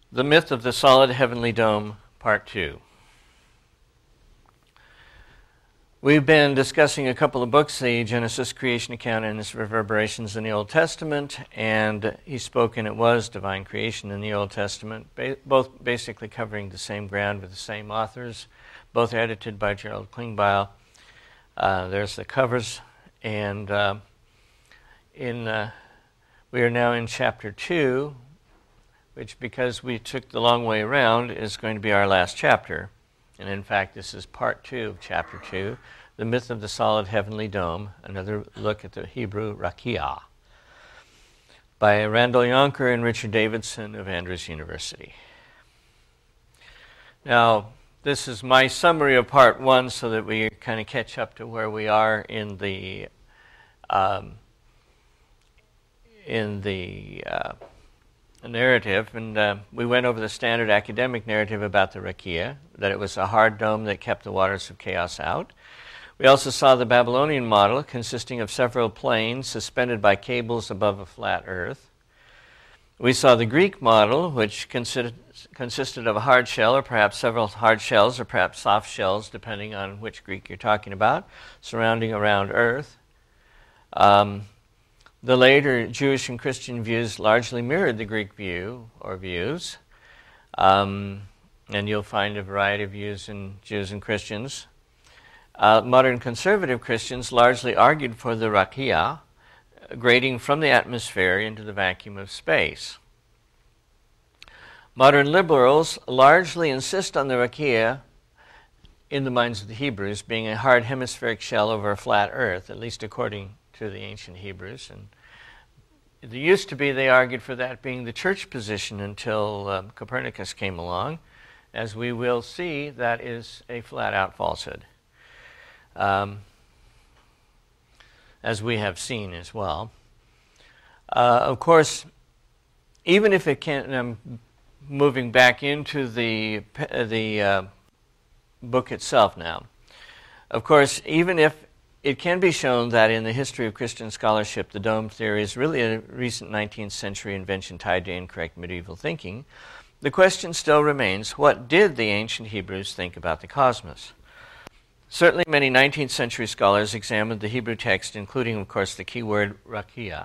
The Myth of the Solid Heavenly Dome, Part 2. We've been discussing a couple of books, the Genesis creation account and its reverberations in the Old Testament, and He Spoke and It Was, Divine Creation in the Old Testament, both basically covering the same ground with the same authors, both edited by Gerald Klingbeil. There's the covers, and we are now in Chapter 2, which, because we took the long way around, is going to be our last chapter. And in fact, this is Part 2 of Chapter 2, The Myth of the Solid Heavenly Dome, another look at the Hebrew rāqîaḥ, by Randall, Younker, and Richard Davidson of Andrews University. Now, this is my summary of Part 1 so that we kind of catch up to where we are in the narrative, and we went over the standard academic narrative about the rāqîaḥ, that it was a hard dome that kept the waters of chaos out. We also saw the Babylonian model consisting of several planes suspended by cables above a flat earth. We saw the Greek model, which consisted of a hard shell, or perhaps several hard shells, or perhaps soft shells, depending on which Greek you're talking about, surrounding around earth. The later Jewish and Christian views largely mirrored the Greek view or views, and you'll find a variety of views in Jews and Christians. Modern conservative Christians largely argued for the rāqîaḥ, grading from the atmosphere into the vacuum of space. Modern liberals largely insist on the rāqîaḥ, in the minds of the Hebrews, being a hard hemispheric shell over a flat earth, at least according to the ancient Hebrews. And it used to be they argued for that being the church position until Copernicus came along. As we will see, that is a flat-out falsehood, as we have seen as well. Of course, even if it can't, I'm moving back into the book itself now. Of course, even if it can be shown that in the history of Christian scholarship, the dome theory is really a recent 19th century invention tied to incorrect medieval thinking, the question still remains, what did the ancient Hebrews think about the cosmos? Certainly many 19th century scholars examined the Hebrew text, including, of course, the key word rāqîaḥ.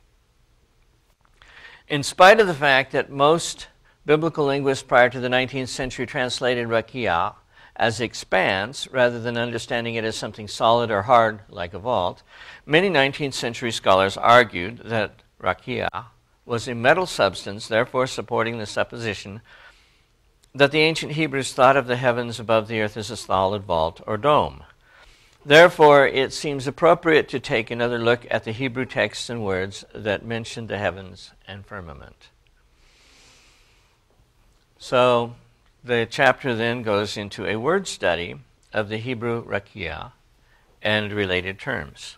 In spite of the fact that most biblical linguists prior to the 19th century translated rāqîaḥ as expanse, rather than understanding it as something solid or hard like a vault, many 19th century scholars argued that rāqîaḥ was a metal substance, therefore supporting the supposition that the ancient Hebrews thought of the heavens above the earth as a solid vault or dome. Therefore, it seems appropriate to take another look at the Hebrew texts and words that mention the heavens and firmament. So, the chapter then goes into a word study of the Hebrew rāqîaḥ and related terms.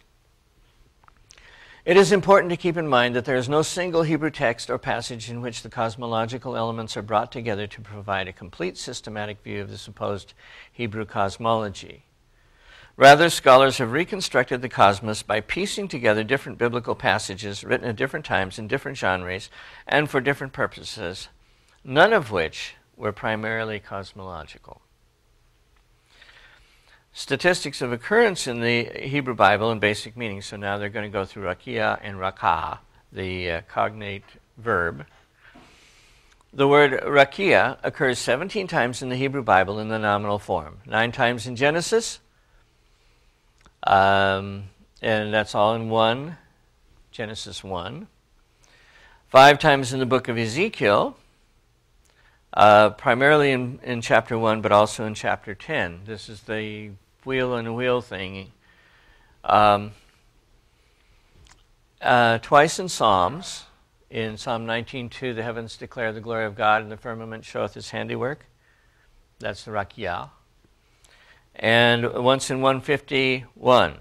It is important to keep in mind that there is no single Hebrew text or passage in which the cosmological elements are brought together to provide a complete systematic view of the supposed Hebrew cosmology. Rather, scholars have reconstructed the cosmos by piecing together different biblical passages written at different times in different genres and for different purposes, none of which were primarily cosmological. Statistics of occurrence in the Hebrew Bible and basic meanings. So now they're going to go through rāqîaḥ and rāqah, the cognate verb. The word rāqîaḥ occurs 17 times in the Hebrew Bible in the nominal form. 9 times in Genesis, and that's all in 1, Genesis 1. 5 times in the book of Ezekiel, primarily in chapter 1, but also in chapter 10. This is the wheel and wheel thing. Twice in Psalms. In Psalm 19:2, the heavens declare the glory of God, and the firmament showeth his handiwork. That's the rāqîaḥ. And once in 151.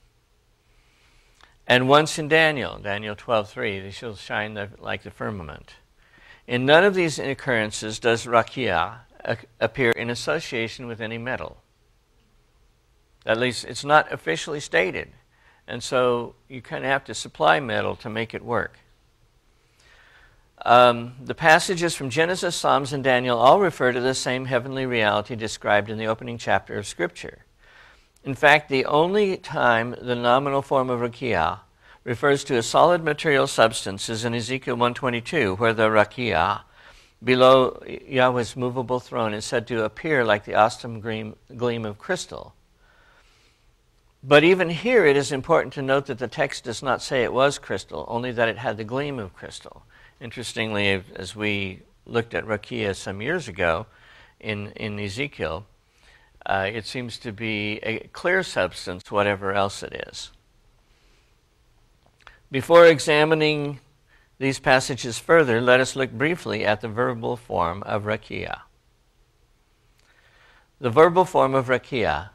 And once in Daniel 12:3, they shall shine like the firmament. In none of these occurrences does rāqîaḥ appear in association with any metal. At least it's not officially stated. And so you kind of have to supply metal to make it work. The passages from Genesis, Psalms, and Daniel all refer to the same heavenly reality described in the opening chapter of Scripture. In fact, the only time the nominal form of rāqîaḥ refers to a solid material substance is in Ezekiel 122, where the rāqîaḥ below Yahweh's movable throne is said to appear like the awesome gleam of crystal. But even here it is important to note that the text does not say it was crystal, only that it had the gleam of crystal. Interestingly, as we looked at rāqîaḥ some years ago in Ezekiel, it seems to be a clear substance, whatever else it is. Before examining these passages further, let us look briefly at the verbal form of rāqîaḥ. The verbal form of rāqîaḥ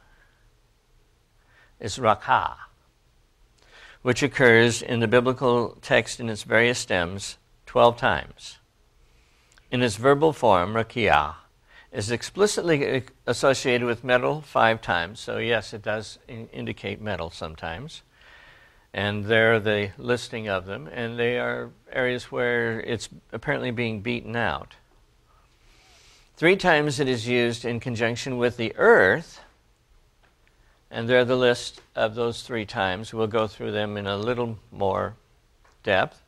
is rāqīaḥ, which occurs in the biblical text in its various stems 12 times. In its verbal form, rāqīaḥ is explicitly associated with metal 5 times. So yes, it does indicate metal sometimes. And there are the listing of them, and they are areas where it's apparently being beaten out. 3 times it is used in conjunction with the earth, and there are the list of those 3 times. We'll go through them in a little more depth.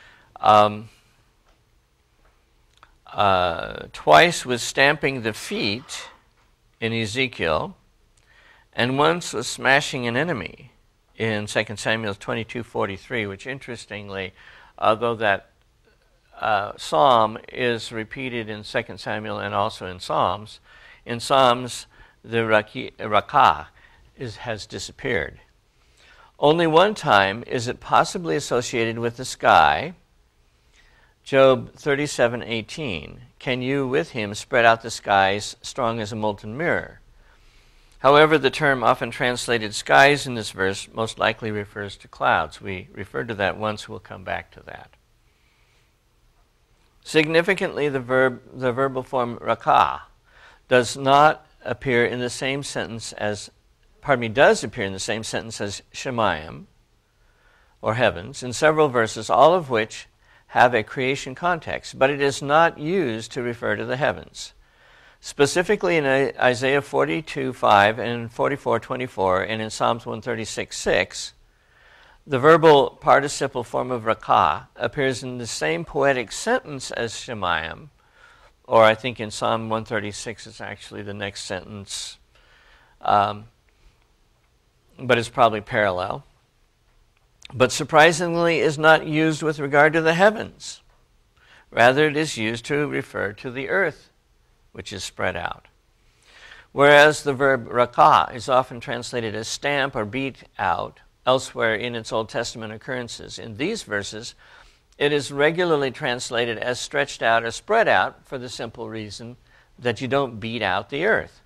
Twice with stamping the feet in Ezekiel, and once with smashing an enemy in 2 Samuel 22:43, which interestingly, although that psalm is repeated in 2 Samuel and also in Psalms the rāqīaḥ has disappeared. Only one time is it possibly associated with the sky. Job 37:18, can you with him spread out the skies strong as a molten mirror? However, the term often translated skies in this verse most likely refers to clouds. We referred to that once. We'll come back to that. Significantly, the verbal form rāqīaḥ does appear in the same sentence as Shemayim, or heavens, in several verses, all of which have a creation context, but it is not used to refer to the heavens. Specifically in Isaiah 42:5 and 44:24 and in Psalms 136:6, the verbal participle form of rāqīaḥ appears in the same poetic sentence as Shemayim, or I think in Psalm 136 it's actually the next sentence, but it's probably parallel. But surprisingly is not used with regard to the heavens. Rather, it is used to refer to the earth, which is spread out. Whereas the verb rāqīaḥ is often translated as stamp or beat out elsewhere in its Old Testament occurrences, in these verses it is regularly translated as stretched out or spread out for the simple reason that you don't beat out the earth.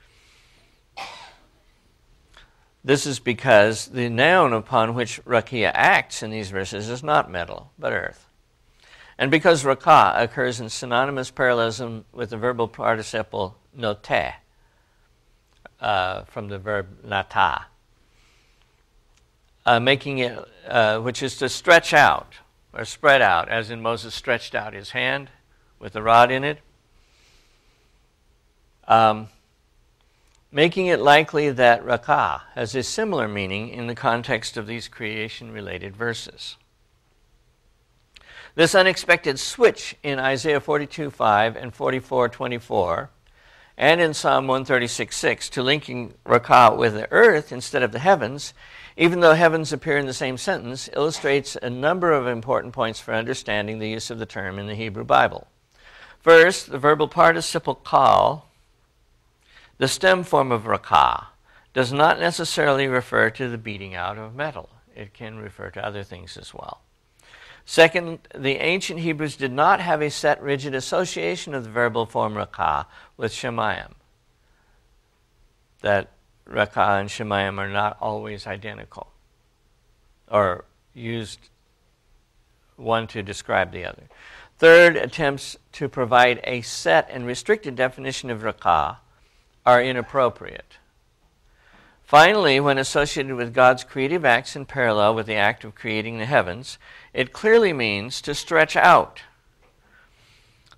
This is because the noun upon which rāqīaḥ acts in these verses is not metal, but earth. And because rāqīaḥ occurs in synonymous parallelism with the verbal participle noteh, from the verb natah, making it, which is to stretch out or spread out, as in Moses stretched out his hand with the rod in it, making it likely that rāqīaḥ has a similar meaning in the context of these creation-related verses. This unexpected switch in Isaiah 42:5 and 44:24 and in Psalm 136:6 to linking rāqīaḥ with the earth instead of the heavens, even though heavens appear in the same sentence, illustrates a number of important points for understanding the use of the term in the Hebrew Bible. First, the verbal participle kal, the stem form of rāqīaḥ, does not necessarily refer to the beating out of metal. It can refer to other things as well. Second, the ancient Hebrews did not have a set, rigid association of the verbal form rāqīaḥ with Shemayim. That rāqīaḥ and Shemayim are not always identical, or used one to describe the other. Third, attempts to provide a set and restricted definition of rāqīaḥ are inappropriate. Finally, when associated with God's creative acts in parallel with the act of creating the heavens, it clearly means to stretch out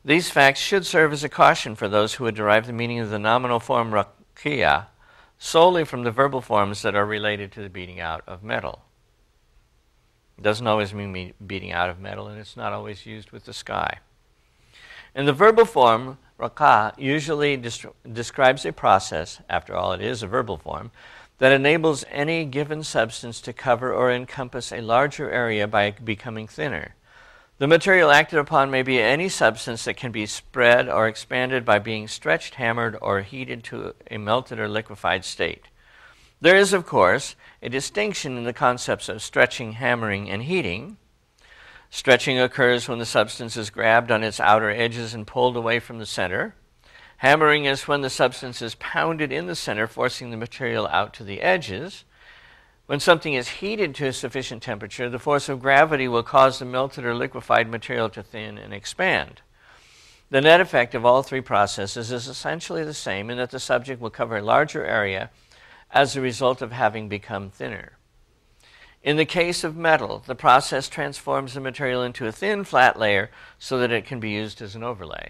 These facts should serve as a caution for those who would derive the meaning of the nominal form rāqîaḥ solely from the verbal forms that are related to the beating out of metal. It doesn't always mean beating out of metal, and it's not always used with the sky. In the verbal form, rāqîaḥ usually describes a process, after all it is a verbal form, that enables any given substance to cover or encompass a larger area by becoming thinner. The material acted upon may be any substance that can be spread or expanded by being stretched, hammered, or heated to a melted or liquefied state. There is, of course, a distinction in the concepts of stretching, hammering, and heating. Stretching occurs when the substance is grabbed on its outer edges and pulled away from the center. Hammering is when the substance is pounded in the center, forcing the material out to the edges. When something is heated to a sufficient temperature, the force of gravity will cause the melted or liquefied material to thin and expand. The net effect of all three processes is essentially the same in that the subject will cover a larger area as a result of having become thinner. In the case of metal, the process transforms the material into a thin, flat layer so that it can be used as an overlay.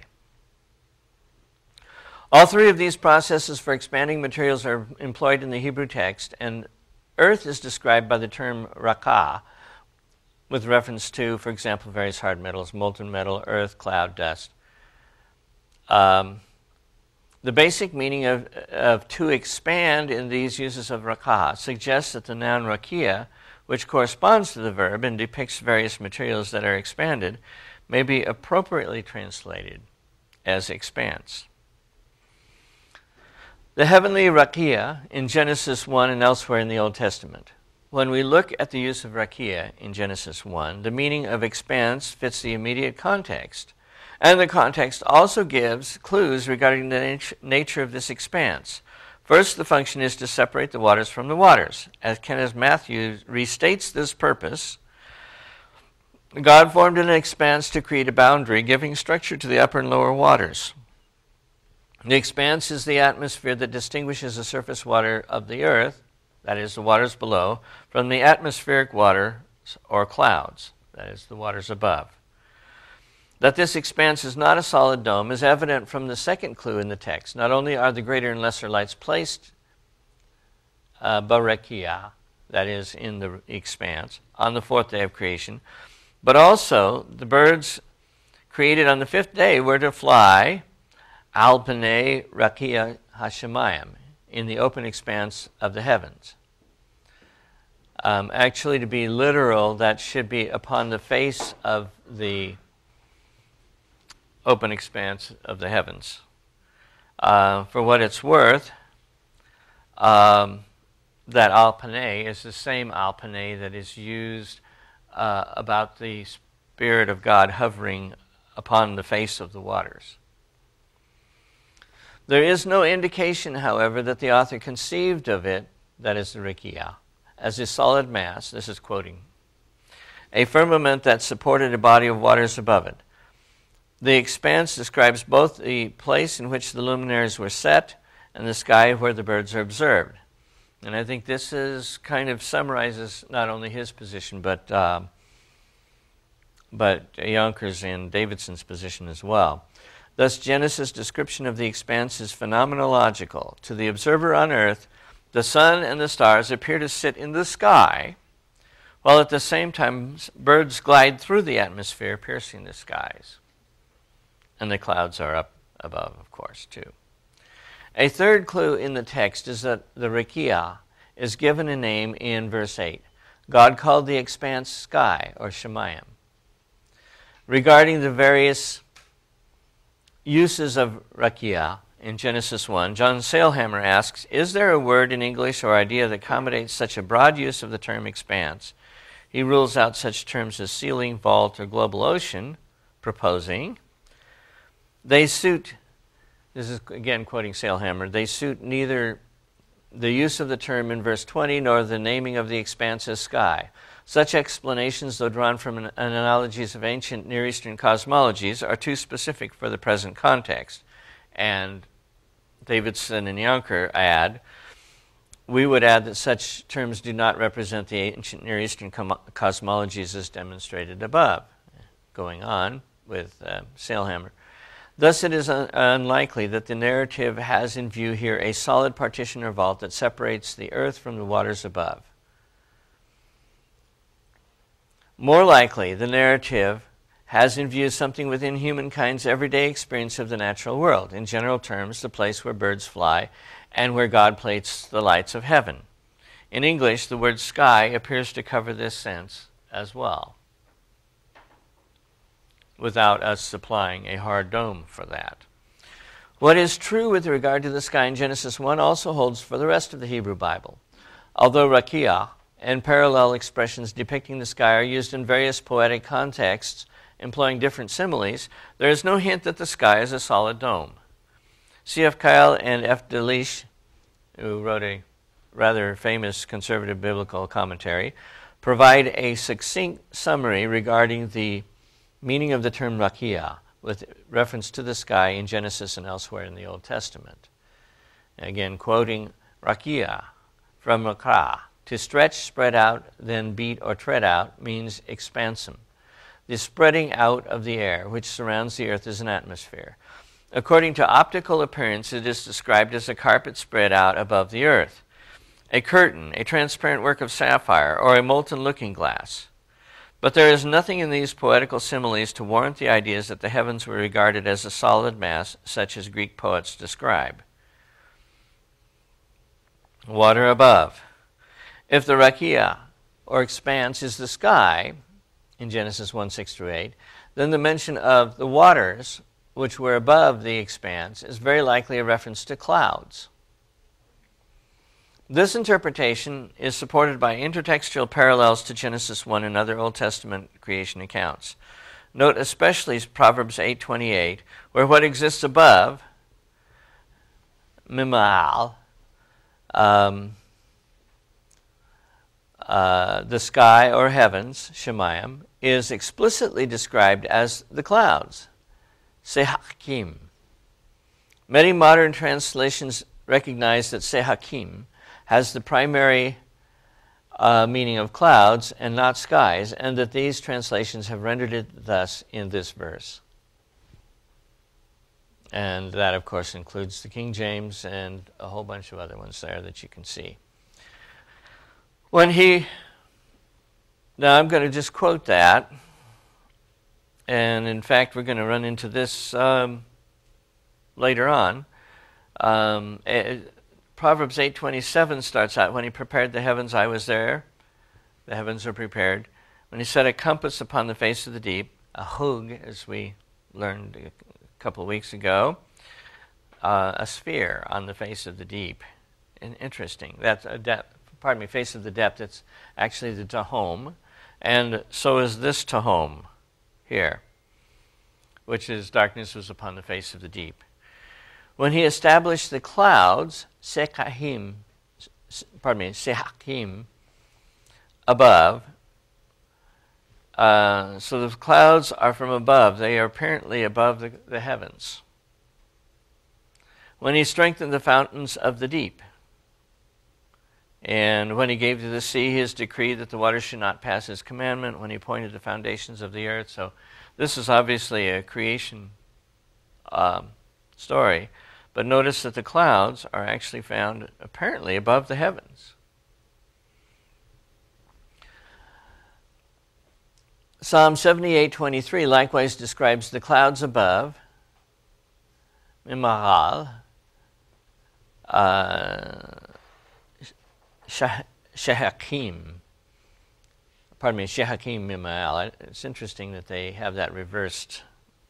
All three of these processes for expanding materials are employed in the Hebrew text, and earth is described by the term rāqîaḥ with reference to, for example, various hard metals, molten metal, earth, cloud, dust. The basic meaning of to expand in these uses of rāqîaḥ suggests that the noun rāqîaḥ, which corresponds to the verb and depicts various materials that are expanded, may be appropriately translated as expanse. The heavenly rāqîaḥ in Genesis 1 and elsewhere in the Old Testament. When we look at the use of rāqîaḥ in Genesis 1, the meaning of expanse fits the immediate context, and the context also gives clues regarding the nature of this expanse. First, the function is to separate the waters from the waters. As Kenneth Matthews restates this purpose, God formed an expanse to create a boundary, giving structure to the upper and lower waters. The expanse is the atmosphere that distinguishes the surface water of the earth, that is, the waters below, from the atmospheric waters or clouds, that is, the waters above. That this expanse is not a solid dome is evident from the second clue in the text. Not only are the greater and lesser lights placed barāqîaḥ, that is, in the expanse, on the fourth day of creation, but also the birds created on the fifth day were to fly al pnei rāqîaḥ hashemayim, in the open expanse of the heavens. Actually, to be literal, that should be upon the face of the open expanse of the heavens. For what it's worth, that al pnei is the same al pnei that is used about the Spirit of God hovering upon the face of the waters. There is no indication, however, that the author conceived of it, that is the rāqîaḥ, as a solid mass, this is quoting, a firmament that supported a body of waters above it. The expanse describes both the place in which the luminaries were set and the sky where the birds are observed. And I think this is kind of summarizes not only his position, but Younker's and Davidson's position as well. Thus, Genesis' description of the expanse is phenomenological. To the observer on earth, the sun and the stars appear to sit in the sky, while at the same time birds glide through the atmosphere, piercing the skies. And the clouds are up above, of course, too. A third clue in the text is that the rāqîaḥ is given a name in verse 8. God called the expanse sky, or shemayim. Regarding the various uses of rāqîaḥ in Genesis 1, John Sailhammer asks, is there a word in English or idea that accommodates such a broad use of the term expanse? He rules out such terms as ceiling, vault, or global ocean, proposing, they suit, this is again quoting Sailhammer, they suit neither the use of the term in verse 20 nor the naming of the expanse as sky. Such explanations, though drawn from analogies of ancient Near Eastern cosmologies, are too specific for the present context. And Davidson and Younker add, we would add that such terms do not represent the ancient Near Eastern cosmologies as demonstrated above. Going on with Sailhammer. Thus it is unlikely that the narrative has in view here a solid partition or vault that separates the earth from the waters above. More likely, the narrative has in view something within humankind's everyday experience of the natural world, in general terms, the place where birds fly and where God placed the lights of heaven. In English, the word sky appears to cover this sense as well, without us supplying a hard dome for that. What is true with regard to the sky in Genesis 1 also holds for the rest of the Hebrew Bible. Although rāqîaḥ and parallel expressions depicting the sky are used in various poetic contexts, employing different similes, there is no hint that the sky is a solid dome. C.F. Kyle and F. Delitzsch, who wrote a rather famous conservative biblical commentary, provide a succinct summary regarding the meaning of the term rāqîaḥ with reference to the sky in Genesis and elsewhere in the Old Testament. Again, quoting rāqîaḥ from rāqîaḥ, to stretch, spread out, then beat or tread out means expansion. The spreading out of the air which surrounds the earth is an atmosphere. According to optical appearance, it is described as a carpet spread out above the earth, a curtain, a transparent work of sapphire, or a molten looking glass. But there is nothing in these poetical similes to warrant the ideas that the heavens were regarded as a solid mass, such as Greek poets describe. Water above. If the rāqîaḥ, or expanse, is the sky, in Genesis 1, 6-8, then the mention of the waters, which were above the expanse, is very likely a reference to clouds. This interpretation is supported by intertextual parallels to Genesis 1 and other Old Testament creation accounts. Note especially Proverbs 8:28, where what exists above, mima'al, the sky or heavens, shemayim, is explicitly described as the clouds, sehakim. Many modern translations recognize that sehakim has the primary meaning of clouds and not skies, and that these translations have rendered it thus in this verse. And that, of course, includes the King James and a whole bunch of other ones there that you can see. Now I'm going to just quote that, and in fact we're going to run into this later on. Proverbs 8:27 starts out, when he prepared the heavens, I was there. The heavens are prepared. When he set a compass upon the face of the deep, a hug, as we learned a couple of weeks ago, a sphere on the face of the deep. And interesting. That's a depth. Face of the depth. It's actually the tahom, and so is this tahom here, which is darkness was upon the face of the deep. When he established the clouds, sehakim, above, so the clouds are from above. They are apparently above the heavens. When he strengthened the fountains of the deep, and when he gave to the sea his decree that the waters should not pass his commandment, when he pointed the foundations of the earth. So this is obviously a creation story. But notice that the clouds are actually found apparently above the heavens. Psalm 78:23 likewise describes the clouds above, Mimaral, Shehakim. Shehakim Mimaral. It's interesting that they have that reversed.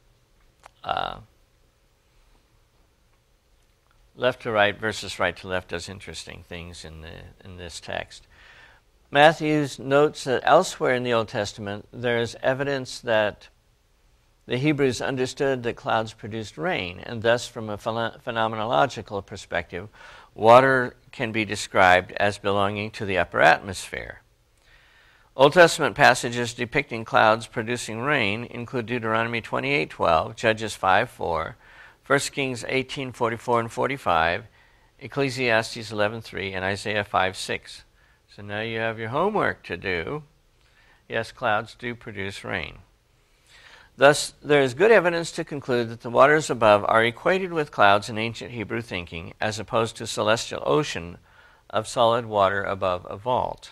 Left to right versus right to left does interesting things in this text. Matthews notes that elsewhere in the Old Testament there is evidence that the Hebrews understood that clouds produced rain, and thus from a phenomenological perspective, water can be described as belonging to the upper atmosphere. Old Testament passages depicting clouds producing rain include Deuteronomy 28:12, Judges 5:4, 1 Kings 18:44 and 45, Ecclesiastes 11:3, and Isaiah 5:6. So now you have your homework to do. Yes, clouds do produce rain. Thus, there is good evidence to conclude that the waters above are equated with clouds in ancient Hebrew thinking, as opposed to celestial ocean of solid water above a vault.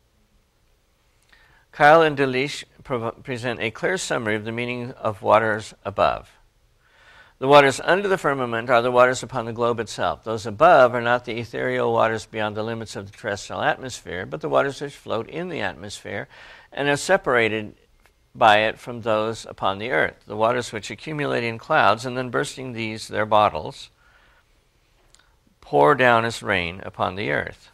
Kyle and Delitzsch present a clear summary of the meaning of waters above. The waters under the firmament are the waters upon the globe itself. Those above are not the ethereal waters beyond the limits of the terrestrial atmosphere, but the waters which float in the atmosphere and are separated by it from those upon the earth. The waters which accumulate in clouds and then bursting their bottles pour down as rain upon the earth.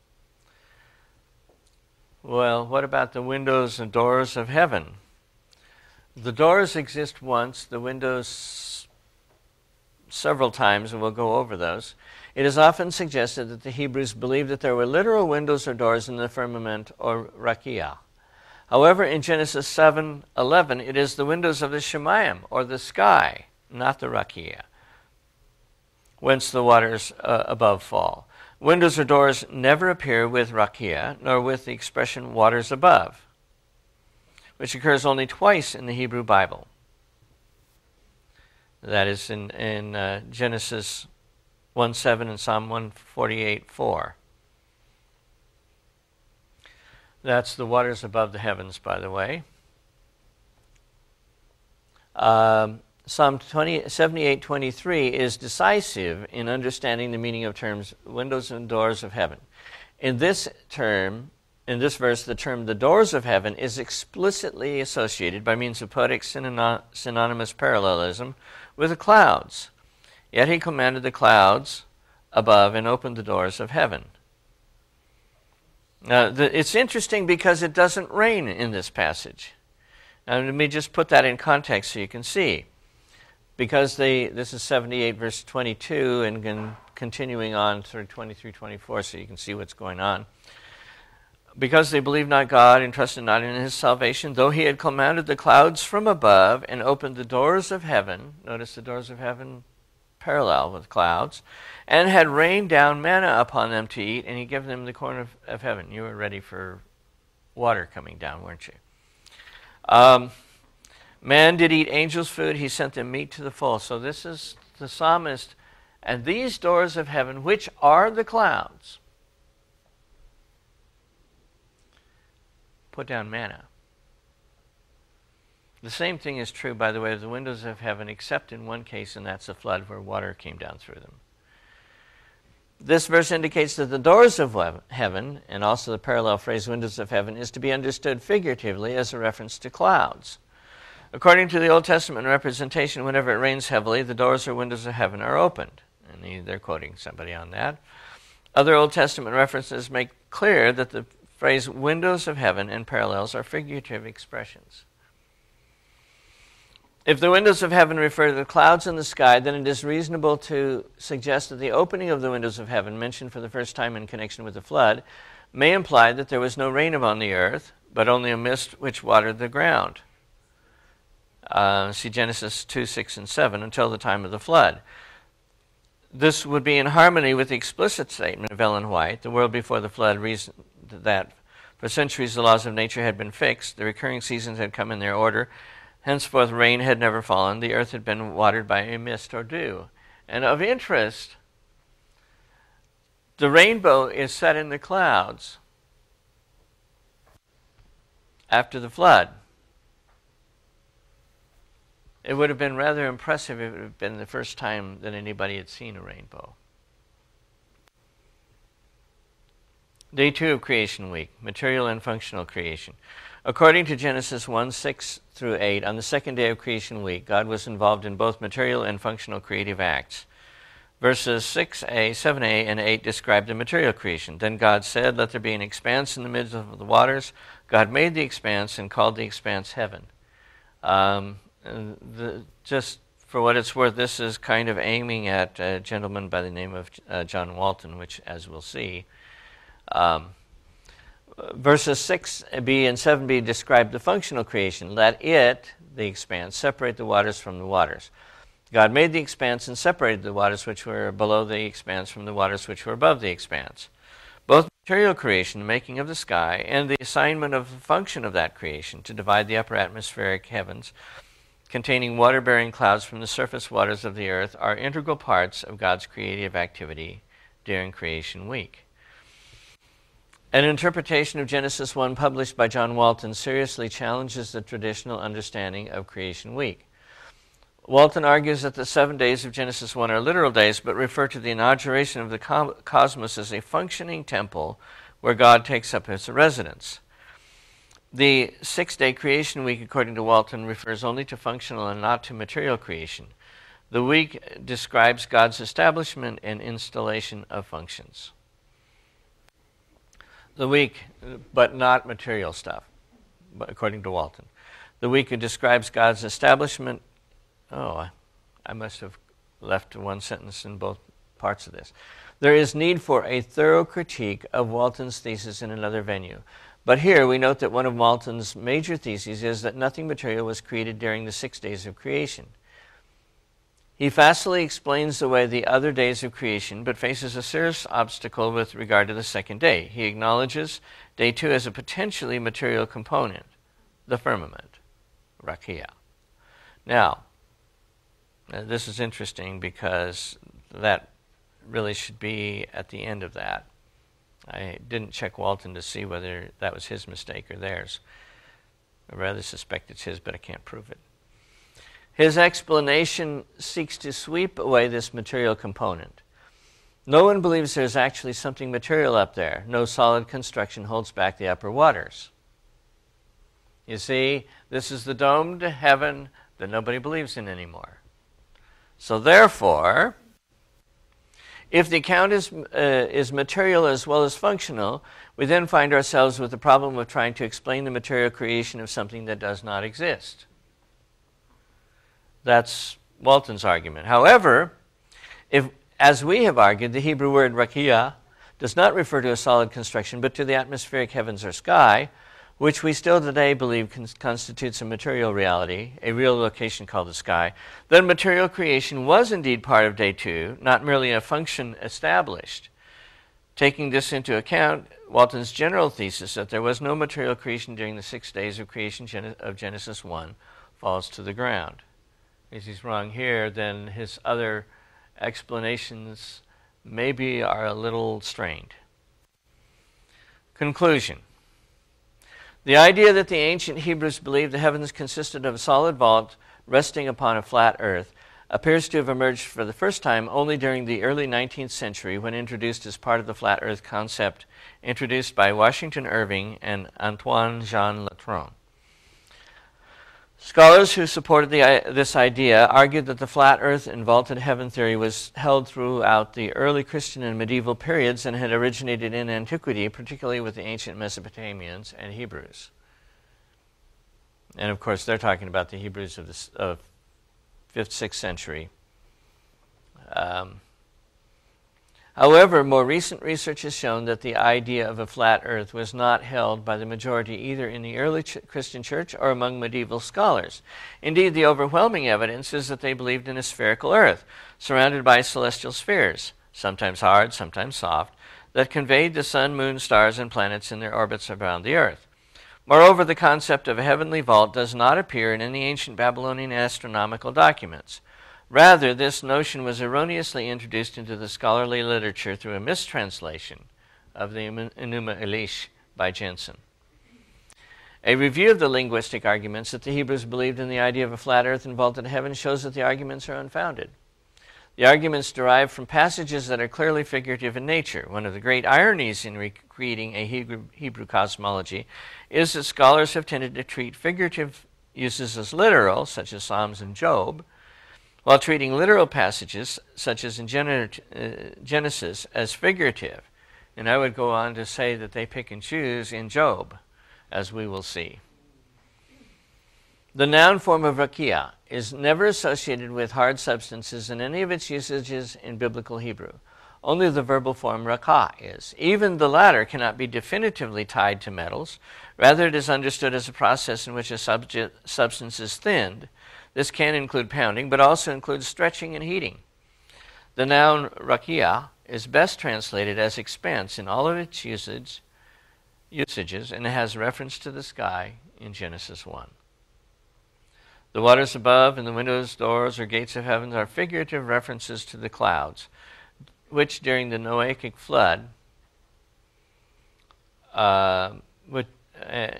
Well, what about the windows and doors of heaven? The doors exist once, the windows several times, and we'll go over those. It is often suggested that the Hebrews believed that there were literal windows or doors in the firmament, or rāqîaḥ. However, in Genesis 7:11, it is the windows of the Shemayim, or the sky, not the rāqîaḥ, whence the waters above fall. Windows or doors never appear with rāqîaḥ, nor with the expression waters above, which occurs only twice in the Hebrew Bible. That is in Genesis 1:7 and Psalm 148:4. That's the waters above the heavens, by the way. Psalm 78:23 is decisive in understanding the meaning of terms windows and doors of heaven. In this verse, the term the doors of heaven is explicitly associated by means of poetic synonymous parallelism with the clouds. Yet he commanded the clouds above and opened the doors of heaven. Now, it's interesting because it doesn't rain in this passage. Now, let me just put that in context so you can see. Because this is 78 verse 22 and continuing on through 23-24 so you can see what's going on. Because they believed not God and trusted not in his salvation, though he had commanded the clouds from above and opened the doors of heaven, notice the doors of heaven parallel with clouds, and had rained down manna upon them to eat, and he gave them the corn of heaven. You were ready for water coming down, weren't you? Man did eat angels' food, he sent them meat to the full. So this is the psalmist, and these doors of heaven, which are the clouds, put down manna. The same thing is true, by the way, of the windows of heaven, except in one case, and that's a flood where water came down through them. This verse indicates that the doors of heaven, and also the parallel phrase windows of heaven, is to be understood figuratively as a reference to clouds. According to the Old Testament representation, whenever it rains heavily, the doors or windows of heaven are opened. And they're quoting somebody on that. Other Old Testament references make clear that the phrase windows of heaven and parallels are figurative expressions. If the windows of heaven refer to the clouds in the sky, then it is reasonable to suggest that the opening of the windows of heaven, mentioned for the first time in connection with the flood, may imply that there was no rain upon the earth, but only a mist which watered the ground. See Genesis 2:6 and 7, until the time of the flood. This would be in harmony with the explicit statement of Ellen White, the world before the flood, reasoned that for centuries the laws of nature had been fixed, the recurring seasons had come in their order, henceforth rain had never fallen, the earth had been watered by a mist or dew. And of interest, the rainbow is set in the clouds after the flood. It would have been rather impressive if it had been the first time that anybody had seen a rainbow. Day 2 of Creation Week, material and functional creation. According to Genesis 1:6 through 8, on the second day of Creation Week, God was involved in both material and functional creative acts. Verses 6a, 7a, and 8 describe the material creation. Then God said, "Let there be an expanse in the midst of the waters." God made the expanse and called the expanse heaven. Just for what it's worth, this is kind of aiming at a gentleman by the name of John Walton, which, as we'll see, verses 6b and 7b describe the functional creation. Let it, the expanse, separate the waters from the waters. God made the expanse and separated the waters which were below the expanse from the waters which were above the expanse. Both material creation, the making of the sky, and the assignment of the function of that creation to divide the upper atmospheric heavens containing water-bearing clouds from the surface waters of the earth, are integral parts of God's creative activity during creation week. An interpretation of Genesis 1 published by John Walton seriously challenges the traditional understanding of creation week. Walton argues that the 7 days of Genesis 1 are literal days, but refer to the inauguration of the cosmos as a functioning temple where God takes up his residence. The 6-day creation week, according to Walton, refers only to functional and not to material creation. The week describes God's establishment and installation of functions. The week, but not material stuff, according to Walton. The week describes God's establishment. Oh, I must have left one sentence in both parts of this. There is need for a thorough critique of Walton's thesis in another venue. But here we note that one of Walton's major theses is that nothing material was created during the 6 days of creation. He facilely explains away the other days of creation, but faces a serious obstacle with regard to the second day. He acknowledges day 2 as a potentially material component, the firmament, rāqîaḥ. Now, this is interesting because that really should be at the end of that. I didn't check Walton to see whether that was his mistake or theirs. I rather suspect it's his, but I can't prove it. His explanation seeks to sweep away this material component. No one believes there's actually something material up there. No solid construction holds back the upper waters. You see, this is the domed heaven that nobody believes in anymore. So therefore, if the account is material as well as functional, we then find ourselves with the problem of trying to explain the material creation of something that does not exist. That's Walton's argument. However, if, as we have argued, the Hebrew word rāqîaḥ does not refer to a solid construction, but to the atmospheric heavens or sky, which we still today believe constitutes a material reality, a real location called the sky, then material creation was indeed part of day 2, not merely a function established. Taking this into account, Walton's general thesis that there was no material creation during the 6 days of creation of Genesis 1 falls to the ground. If he's wrong here, then his other explanations maybe are a little strained. Conclusion. The idea that the ancient Hebrews believed the heavens consisted of a solid vault resting upon a flat earth appears to have emerged for the first time only during the early 19th century when introduced as part of the flat earth concept introduced by Washington Irving and Antoine-Jean Latran. Scholars who supported this idea argued that the flat earth and vaulted heaven theory was held throughout the early Christian and medieval periods and had originated in antiquity, particularly with the ancient Mesopotamians and Hebrews. And of course, they're talking about the Hebrews of the 5th, 6th century. However, more recent research has shown that the idea of a flat earth was not held by the majority either in the early Christian church or among medieval scholars. Indeed, the overwhelming evidence is that they believed in a spherical earth, surrounded by celestial spheres, sometimes hard, sometimes soft, that conveyed the sun, moon, stars, and planets in their orbits around the earth. Moreover, the concept of a heavenly vault does not appear in any ancient Babylonian astronomical documents. Rather, this notion was erroneously introduced into the scholarly literature through a mistranslation of the Enuma Elish by Jensen. A review of the linguistic arguments that the Hebrews believed in the idea of a flat earth and vaulted heaven shows that the arguments are unfounded. The arguments derive from passages that are clearly figurative in nature. One of the great ironies in creating a Hebrew cosmology is that scholars have tended to treat figurative uses as literal, such as Psalms and Job, while treating literal passages, such as in Genesis, as figurative. And I would go on to say that they pick and choose in Job, as we will see. The noun form of rāqîaḥ is never associated with hard substances in any of its usages in biblical Hebrew. Only the verbal form rāqîaḥ is. Even the latter cannot be definitively tied to metals. Rather, it is understood as a process in which a substance is thinned. This can include pounding, but also includes stretching and heating. The noun rāqîaḥ is best translated as expanse in all of its usages, and it has reference to the sky in Genesis 1. The waters above and the windows, doors, or gates of heaven are figurative references to the clouds, which during the Noachic flood would, and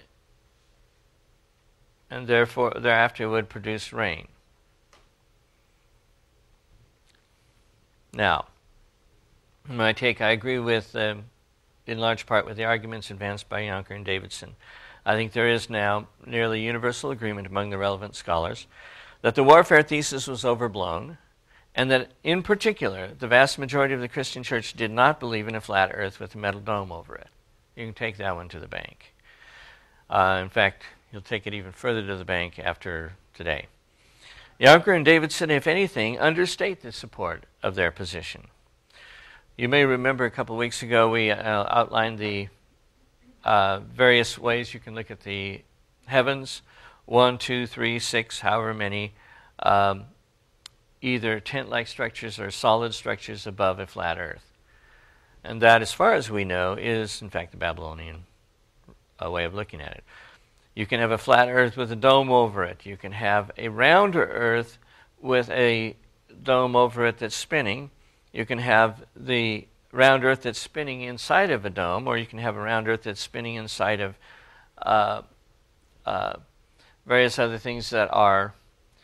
therefore thereafter would produce rain. Now, my take, I agree with, in large part, with the arguments advanced by Younker and Davidson. I think there is now nearly universal agreement among the relevant scholars that the warfare thesis was overblown, and that, in particular, the vast majority of the Christian church did not believe in a flat earth with a metal dome over it. You can take that one to the bank. In fact, you'll take it even further to the bank after today. Younker and Davidson, if anything, understate the support of their position. You may remember a couple of weeks ago we outlined the various ways you can look at the heavens, 1, 2, 3, 6, however many, either tent-like structures or solid structures above a flat earth. And that, as far as we know, is in fact the Babylonian way of looking at it. You can have a flat earth with a dome over it. You can have a rounder earth with a dome over it that's spinning. You can have the round earth that's spinning inside of a dome, or you can have a round earth that's spinning inside of various other things that are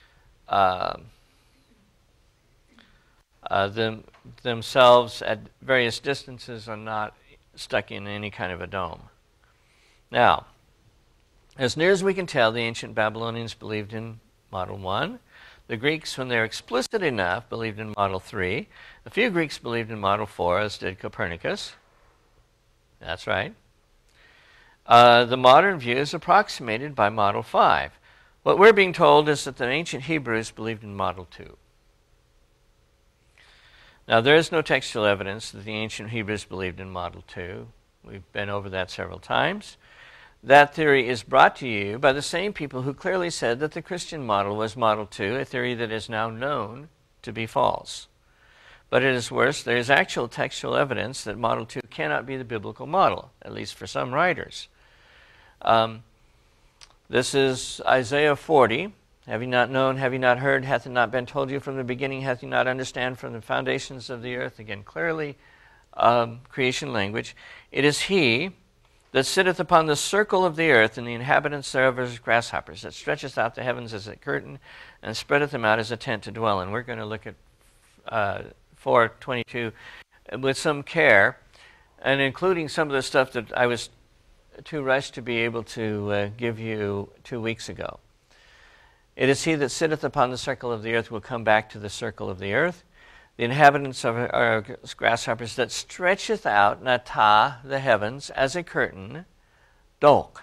themselves at various distances are not stuck in any kind of a dome. Now, as near as we can tell, the ancient Babylonians believed in Model 1. The Greeks, when they were explicit enough, believed in Model 3. A few Greeks believed in Model 4, as did Copernicus. That's right. The modern view is approximated by Model 5. What we're being told is that the ancient Hebrews believed in Model 2. Now, there is no textual evidence that the ancient Hebrews believed in Model 2. We've been over that several times. That theory is brought to you by the same people who clearly said that the Christian model was Model 2, a theory that is now known to be false. But it is worse, there is actual textual evidence that Model 2 cannot be the biblical model, at least for some writers. This is Isaiah 40. Have you not known, have you not heard, hath it not been told you from the beginning, hath you not understand from the foundations of the earth? Again, clearly creation language. It is he that sitteth upon the circle of the earth, and the inhabitants thereof are as grasshoppers, that stretcheth out the heavens as a curtain, and spreadeth them out as a tent to dwell in. We're going to look at 4:22 with some care, and including some of the stuff that I was too rushed to be able to give you 2 weeks ago. It is he that sitteth upon the circle of the earth will come back to the circle of the earth. The inhabitants are grasshoppers, that stretcheth out, natah, the heavens, as a curtain, dok,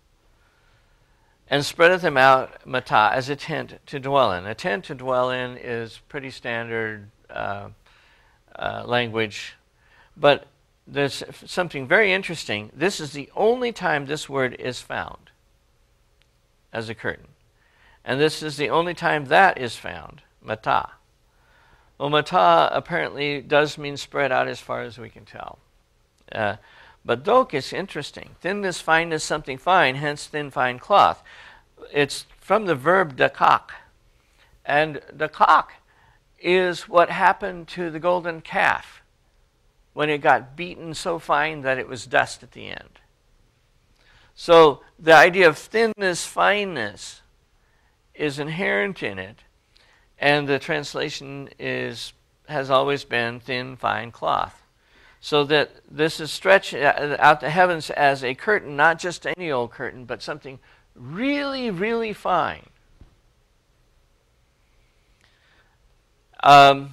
and spreadeth them out, matah, as a tent to dwell in. A tent to dwell in is pretty standard language, but there's something very interesting. This is the only time this word is found as a curtain. And this is the only time that is found, matah. Well, matah apparently does mean spread out as far as we can tell. But dok is interesting. Thinness, fineness, something fine, hence thin, fine cloth. It's from the verb dakak. And dakak is what happened to the golden calf when it got beaten so fine that it was dust at the end. So the idea of thinness, fineness is inherent in it. And the translation has always been thin, fine cloth. So that this is stretched out the heavens as a curtain, not just any old curtain, but something really, really fine. And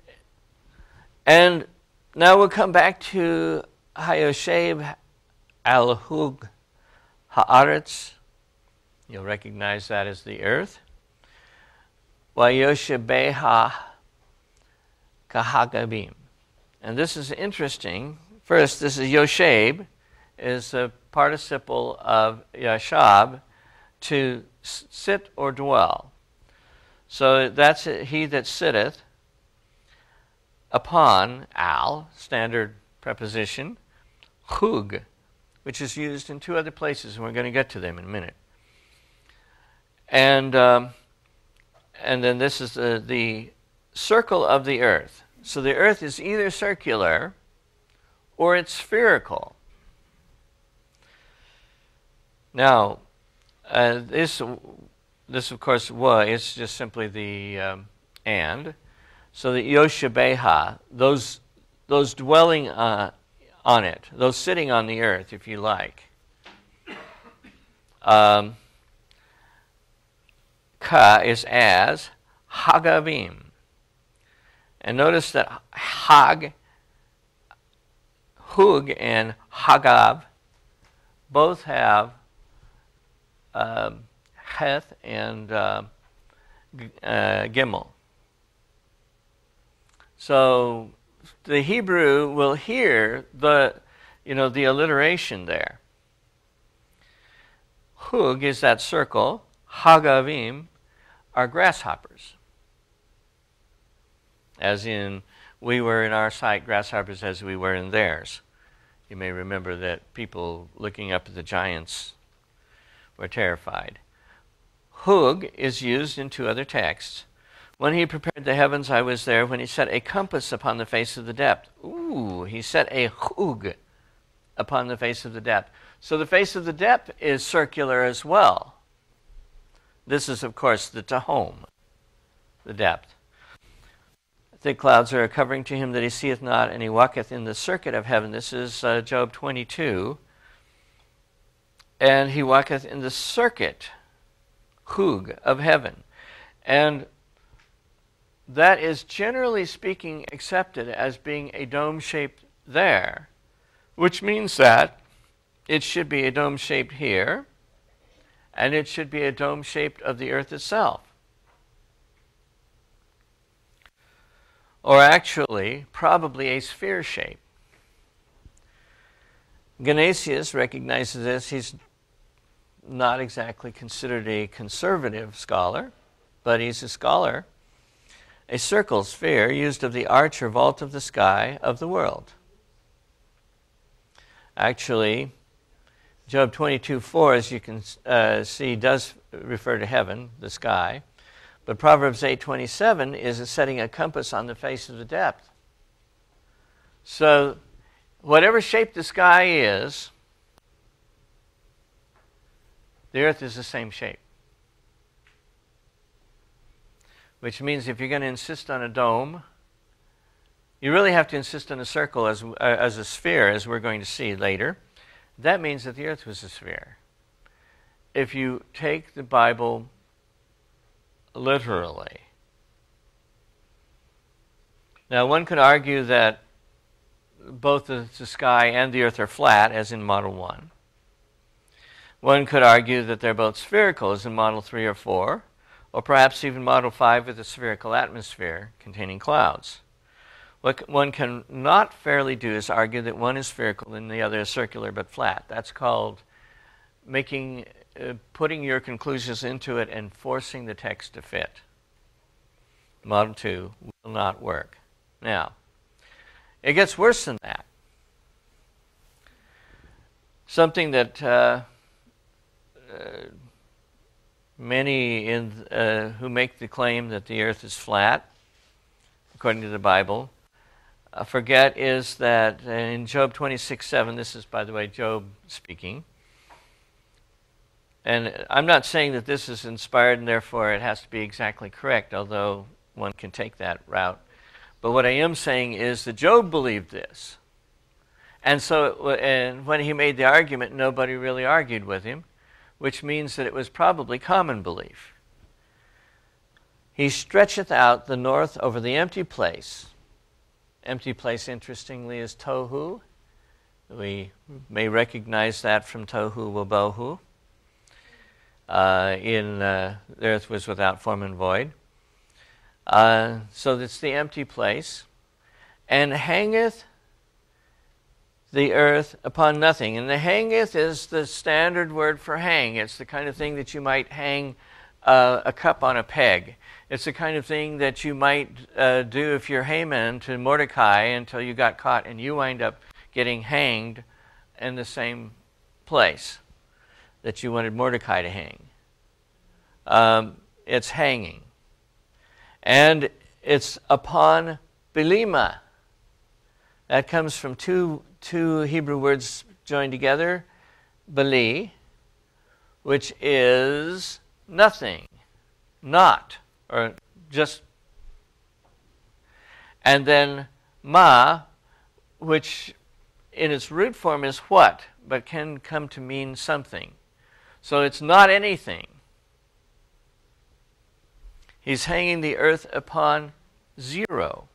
now we'll come back to Hayoshev al-Hug ha'aretz. You'll recognize that as the earth. Wayoshebeha kahagabim. And this is interesting. First, this is Yosheb, is a participle of Yashab, to sit or dwell. So that's it, he that sitteth upon, al, standard preposition, hug, which is used in 2 other places, and we're going to get to them in a minute. And and then this is the circle of the earth. So the earth is either circular or it's spherical. Now, this of course is just simply the and. So the Yoshebeha, those dwelling on it, those sitting on the earth, if you like. Ka is as Hagavim. And notice that Hug and Hagav both have Heth and Gimel. So the Hebrew will hear the alliteration there. Hug is that circle. Hagavim are grasshoppers. As in, we were in our sight grasshoppers as we were in theirs. You may remember that people looking up at the giants were terrified. Hug is used in two other texts. When he prepared the heavens, I was there. When he set a compass upon the face of the depth. Ooh, he set a hug upon the face of the depth. So the face of the depth is circular as well. This is, of course, the Tehom, the depth. Thick clouds are a covering to him that he seeth not, and he walketh in the circuit of heaven. This is Job 22. And he walketh in the circuit, hug, of heaven. And that is generally speaking accepted as being a dome shape there, which means that it should be a dome shaped here, and it should be a dome shaped of the earth itself. Or actually, probably a sphere shape. Genesius recognizes this. He's not exactly considered a conservative scholar, but he's a scholar. A circle, sphere, used of the arch or vault of the sky of the world. Actually, Job 22:4, as you can see, does refer to heaven, the sky. But Proverbs 8:27 is setting a compass on the face of the depth. So, whatever shape the sky is, the earth is the same shape. Which means if you're going to insist on a dome, you really have to insist on a circle as a sphere, as we're going to see later. That means that the earth was a sphere. If you take the Bible literally. Now, one could argue that both the sky and the earth are flat, as in Model 1. One could argue that they're both spherical, as in Model 3 or 4, or perhaps even Model 5 with a spherical atmosphere containing clouds. What one can not fairly do is argue that one is spherical and the other is circular but flat. That's called putting your conclusions into it and forcing the text to fit. Model 2 will not work. Now, it gets worse than that. Something that many who make the claim that the earth is flat, according to the Bible, forget is that in Job 26:7, this is, by the way, Job speaking, and I'm not saying that this is inspired and therefore it has to be exactly correct, although one can take that route. But what I am saying is that Job believed this. And so and when he made the argument, nobody really argued with him, which means that it was probably common belief. He stretcheth out the north over the empty place. Empty place, interestingly, is tohu. We may recognize that from tohu wabohu. The earth was without form and void. So it's the empty place. And hangeth the earth upon nothing. And the hangeth is the standard word for hang. It's the kind of thing that you might hang a cup on a peg. It's the kind of thing that you might do if you're Haman to Mordecai until you got caught and you wind up getting hanged in the same place that you wanted Mordecai to hang. It's hanging. And it's upon belima. That comes from two Hebrew words joined together, beli, which is nothing, not, or just. And then ma, which in its root form is what, but can come to mean something. So it's not anything. He's hanging the earth upon zero.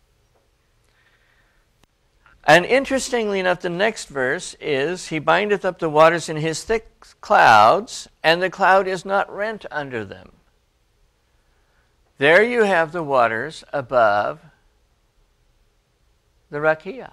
And interestingly enough, the next verse is, he bindeth up the waters in his thick clouds, and the cloud is not rent under them. There you have the waters above the rāqîaḥ.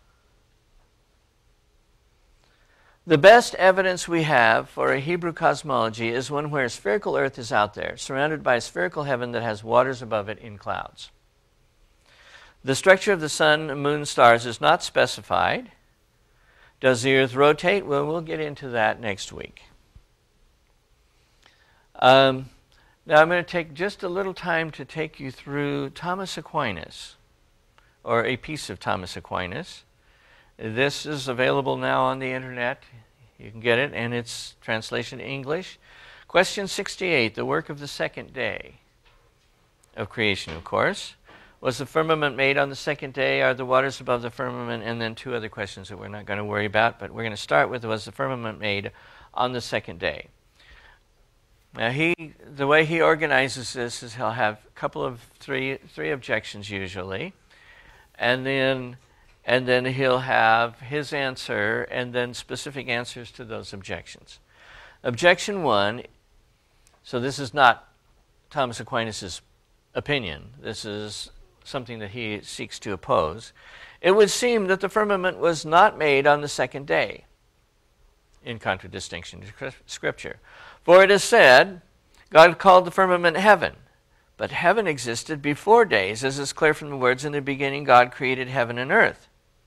The best evidence we have for a Hebrew cosmology is one where a spherical earth is out there, surrounded by a spherical heaven that has waters above it in clouds. The structure of the sun, moon, stars is not specified. Does the earth rotate? Well, we'll get into that next week. Now I'm going to take just a little time to take you through Thomas Aquinas, or a piece of Thomas Aquinas. This is available now on the internet. You can get it, and it's translation to English. Question 68, the work of the second day of creation, of course. Was the firmament made on the second day? Are the waters above the firmament? And then two other questions that we're not going to worry about, but we're going to start with, was the firmament made on the second day? Now, the way he organizes this is he'll have a couple of three objections usually, and then he'll have his answer and then specific answers to those objections. Objection 1, so this is not Thomas Aquinas' opinion. This is something that he seeks to oppose. It would seem that the firmament was not made on the second day, in contradistinction to Scripture. For it is said, God called the firmament heaven, but heaven existed before days, as is clear from the words, in the beginning God created heaven and earth.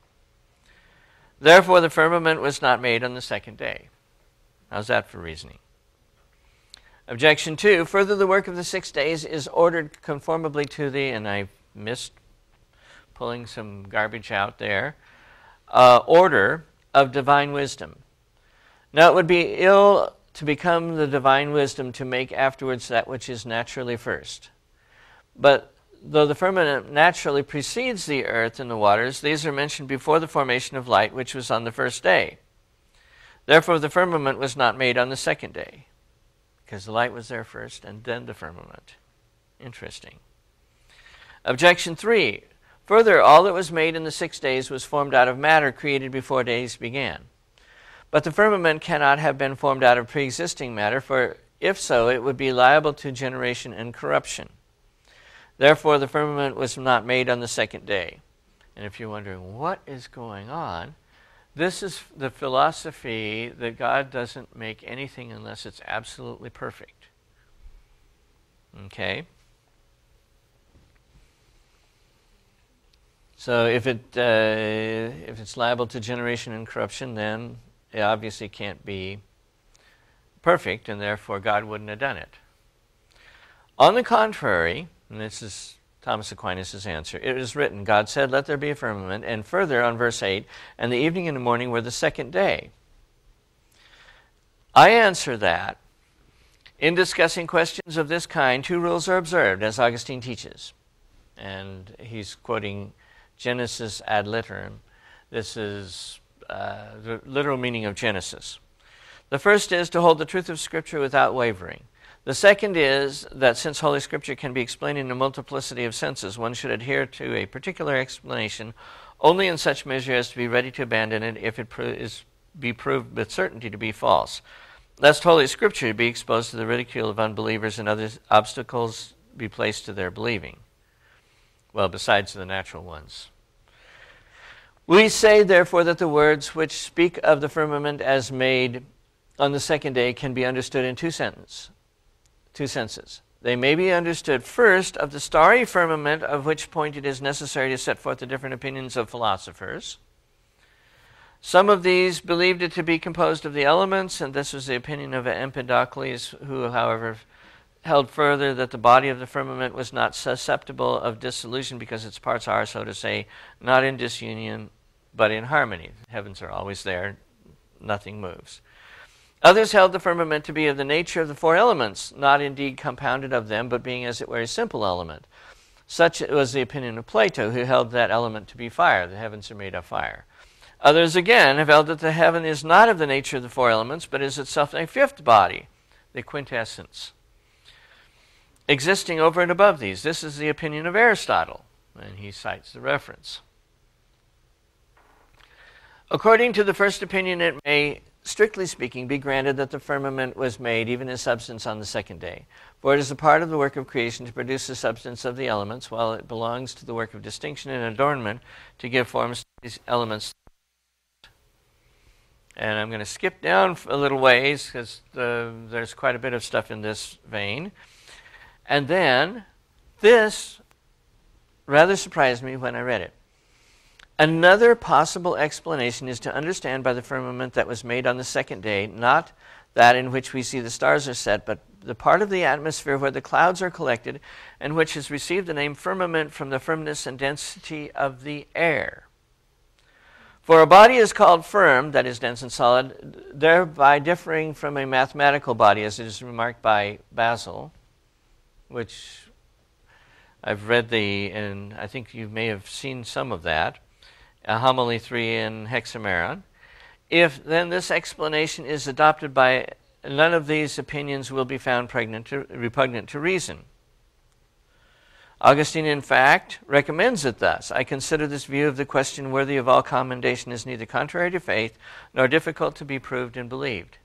Therefore the firmament was not made on the second day. How's that for reasoning? Objection 2, further the work of the 6 days is ordered conformably to the, and I missed pulling some garbage out there, order of divine wisdom. Now it would be ill to become the divine wisdom to make afterwards that which is naturally first. But though the firmament naturally precedes the earth and the waters, these are mentioned before the formation of light, which was on the first day. Therefore the firmament was not made on the second day, because the light was there first and then the firmament. Interesting. Objection 3. Further, all that was made in the 6 days was formed out of matter created before days began. But the firmament cannot have been formed out of pre-existing matter, for if so, it would be liable to generation and corruption. Therefore, the firmament was not made on the second day. And if you're wondering what is going on, this is the philosophy that God doesn't make anything unless it's absolutely perfect. Okay? So if it's liable to generation and corruption, then it obviously can't be perfect, and therefore God wouldn't have done it. On the contrary, and this is Thomas Aquinas' answer, it is written, God said, let there be a firmament, and further on verse 8, and the evening and the morning were the second day. I answer that, in discussing questions of this kind, 2 rules are observed, as Augustine teaches. And he's quoting Genesis ad literam. This is the literal meaning of Genesis. The first is to hold the truth of Scripture without wavering. The second is that since Holy Scripture can be explained in a multiplicity of senses, one should adhere to a particular explanation only in such measure as to be ready to abandon it if it be proved with certainty to be false, lest Holy Scripture be exposed to the ridicule of unbelievers and other obstacles be placed to their believing. Well, besides the natural ones. We say, therefore, that the words which speak of the firmament as made on the second day can be understood in two senses. They may be understood first of the starry firmament, of which point it is necessary to set forth the different opinions of philosophers. Some of these believed it to be composed of the elements, and this was the opinion of Empedocles, who, however, held further that the body of the firmament was not susceptible of dissolution because its parts are, so to say, not in disunion but in harmony. The heavens are always there, nothing moves. Others held the firmament to be of the nature of the four elements, not indeed compounded of them, but being, as it were, a simple element. Such was the opinion of Plato, who held that element to be fire. The heavens are made of fire. Others, again, have held that the heaven is not of the nature of the four elements, but is itself a fifth body, the quintessence, existing over and above these. This is the opinion of Aristotle, and he cites the reference. According to the first opinion, it may, strictly speaking, be granted that the firmament was made even in substance on the second day. For it is a part of the work of creation to produce the substance of the elements, while it belongs to the work of distinction and adornment to give forms to these elements. And I'm going to skip down a little ways because there's quite a bit of stuff in this vein. And then this rather surprised me when I read it. Another possible explanation is to understand by the firmament that was made on the second day, not that in which we see the stars are set, but the part of the atmosphere where the clouds are collected, and which has received the name firmament from the firmness and density of the air. For a body is called firm, that is dense and solid, thereby differing from a mathematical body, as it is remarked by Basil, which I've read and I think you may have seen some of that, Homily 3 in Hexameron. If then this explanation is adopted by none of these opinions will be found repugnant to reason. Augustine, in fact, recommends it thus. I consider this view of the question worthy of all commendation as neither contrary to faith nor difficult to be proved and believed.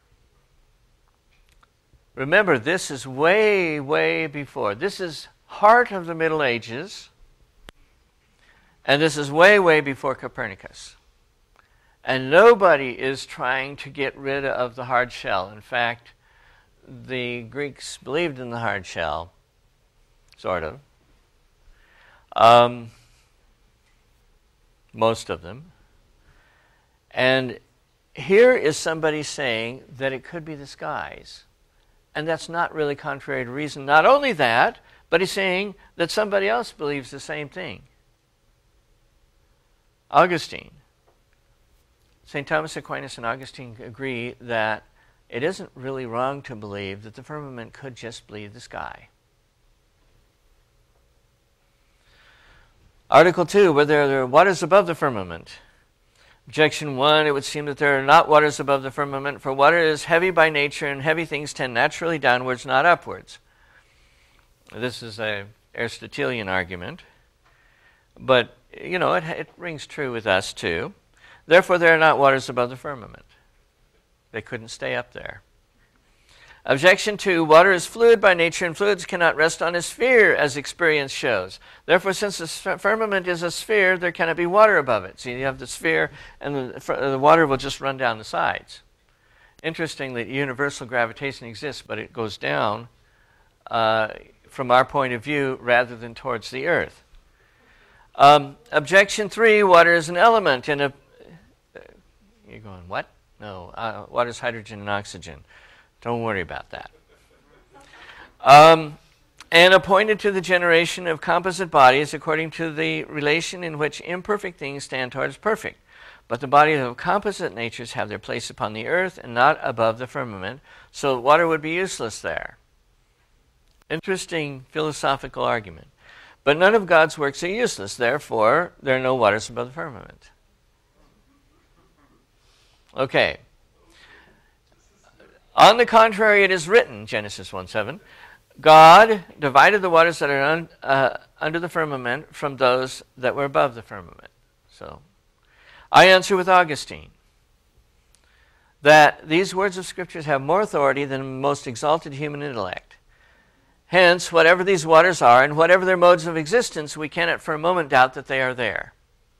Remember, this is way, way before. This is heart of the Middle Ages, and this is way, way before Copernicus. And nobody is trying to get rid of the hard shell. In fact, the Greeks believed in the hard shell, sort of. Most of them. And here is somebody saying that it could be the skies. And that's not really contrary to reason. Not only that, but he's saying that somebody else believes the same thing. Augustine. St. Thomas Aquinas and Augustine agree that it isn't really wrong to believe that the firmament could just be the sky. Article 2, whether there are waters above the firmament. Objection 1, it would seem that there are not waters above the firmament, for water is heavy by nature, and heavy things tend naturally downwards, not upwards. This is an Aristotelian argument, but, you know, it rings true with us, too. Therefore, there are not waters above the firmament. They couldn't stay up there. Objection 2, water is fluid by nature, and fluids cannot rest on a sphere, as experience shows. Therefore, since the firmament is a sphere, there cannot be water above it. So you have the sphere, and the water will just run down the sides. Interestingly, universal gravitation exists, but it goes down from our point of view rather than towards the earth. Objection 3, water is an element in a... You're going, what? No, water is hydrogen and oxygen. Don't worry about that. And appointed to the generation of composite bodies according to the relation in which imperfect things stand towards perfect. But the bodies of composite natures have their place upon the earth and not above the firmament, so water would be useless there. Interesting philosophical argument. But none of God's works are useless, therefore there are no waters above the firmament. Okay. On the contrary, it is written, Genesis 1:7, God divided the waters that are under the firmament from those that were above the firmament. So, I answer with Augustine that these words of Scriptures have more authority than the most exalted human intellect. Hence, whatever these waters are and whatever their modes of existence, we cannot for a moment doubt that they are there.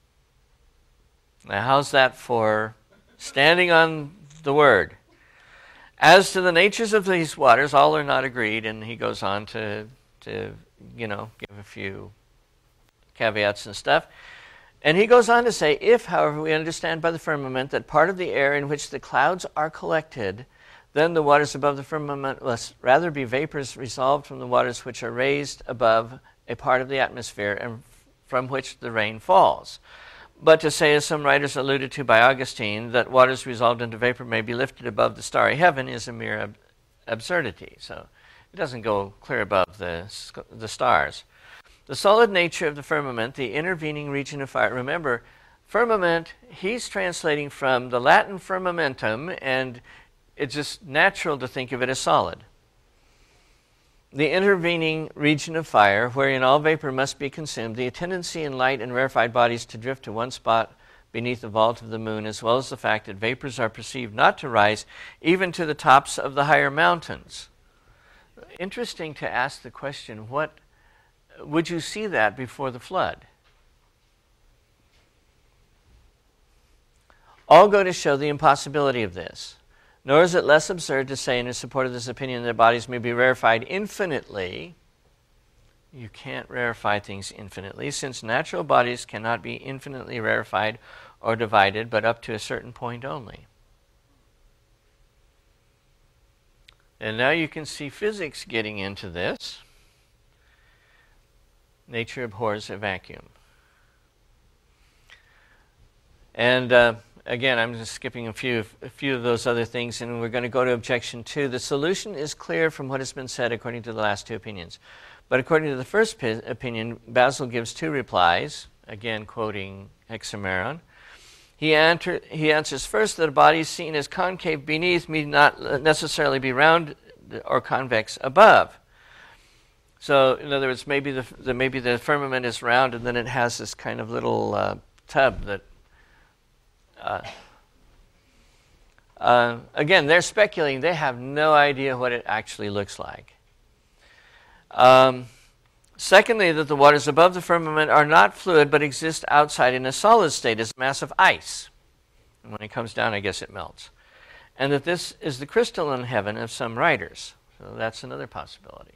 Now, how's that for standing on the Word? As to the natures of these waters, all are not agreed, and he goes on to give a few caveats and stuff. And he goes on to say, if, however, we understand by the firmament that part of the air in which the clouds are collected, then the waters above the firmament must rather be vapors resolved from the waters which are raised above a part of the atmosphere and from which the rain falls. But to say, as some writers alluded to by Augustine, that waters resolved into vapor may be lifted above the starry heaven is a mere absurdity. So it doesn't go clear above the stars. The solid nature of the firmament, the intervening region of fire. Remember, firmament, he's translating from the Latin firmamentum, and it's just natural to think of it as solid. The intervening region of fire, wherein all vapor must be consumed, the tendency in light and rarefied bodies to drift to one spot beneath the vault of the moon, as well as the fact that vapors are perceived not to rise even to the tops of the higher mountains. Interesting to ask the question, what would you see that before the flood? All go to show the impossibility of this. Nor is it less absurd to say in support of this opinion that bodies may be rarefied infinitely. You can't rarefy things infinitely, since natural bodies cannot be infinitely rarefied or divided, but up to a certain point only. And now you can see physics getting into this. Nature abhors a vacuum. And again, I'm just skipping a few of those other things, and we're going to go to objection 2. The solution is clear from what has been said according to the last two opinions. But according to the first opinion, Basil gives 2 replies, again quoting Hexameron. He answers first that a body seen as concave beneath may not necessarily be round or convex above. So, in other words, maybe the firmament is round, and then it has this kind of little tub that. Again, they're speculating. They have no idea what it actually looks like. Secondly, that the waters above the firmament are not fluid, but exist outside in a solid state as a mass of ice. And when it comes down, I guess it melts. And that this is the crystalline heaven of some writers. So that's another possibility.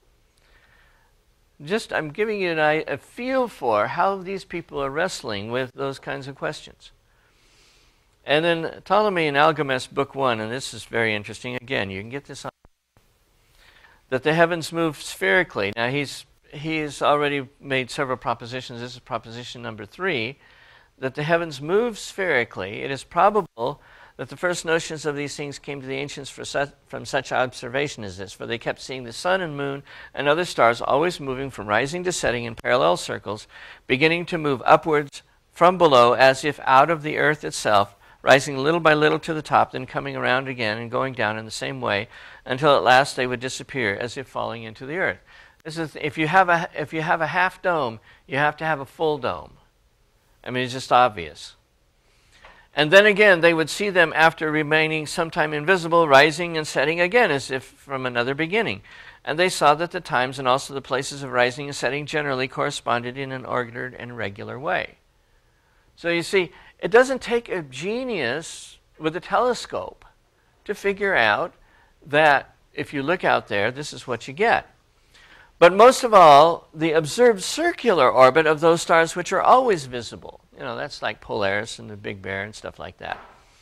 I'm giving you a feel for how these people are wrestling with those kinds of questions. And then Ptolemy in Algamos, Book 1, and this is very interesting. Again, you can get this on. That the heavens move spherically. Now, he's already made several propositions. This is proposition number 3. That the heavens move spherically. It is probable that the first notions of these things came to the ancients from such observation as this, for they kept seeing the sun and moon and other stars always moving from rising to setting in parallel circles, beginning to move upwards from below as if out of the earth itself, rising little by little to the top, then coming around again and going down in the same way until at last they would disappear as if falling into the earth. This is, if you have a half dome, you have to have a full dome. I mean, it's just obvious. And then again, they would see them after remaining sometime invisible, rising and setting again as if from another beginning. And they saw that the times and also the places of rising and setting generally corresponded in an ordered and regular way. So you see, it doesn't take a genius with a telescope to figure out that if you look out there, this is what you get. But most of all, the observed circular orbit of those stars which are always visible. You know, that's like Polaris and the Big Bear and stuff like that.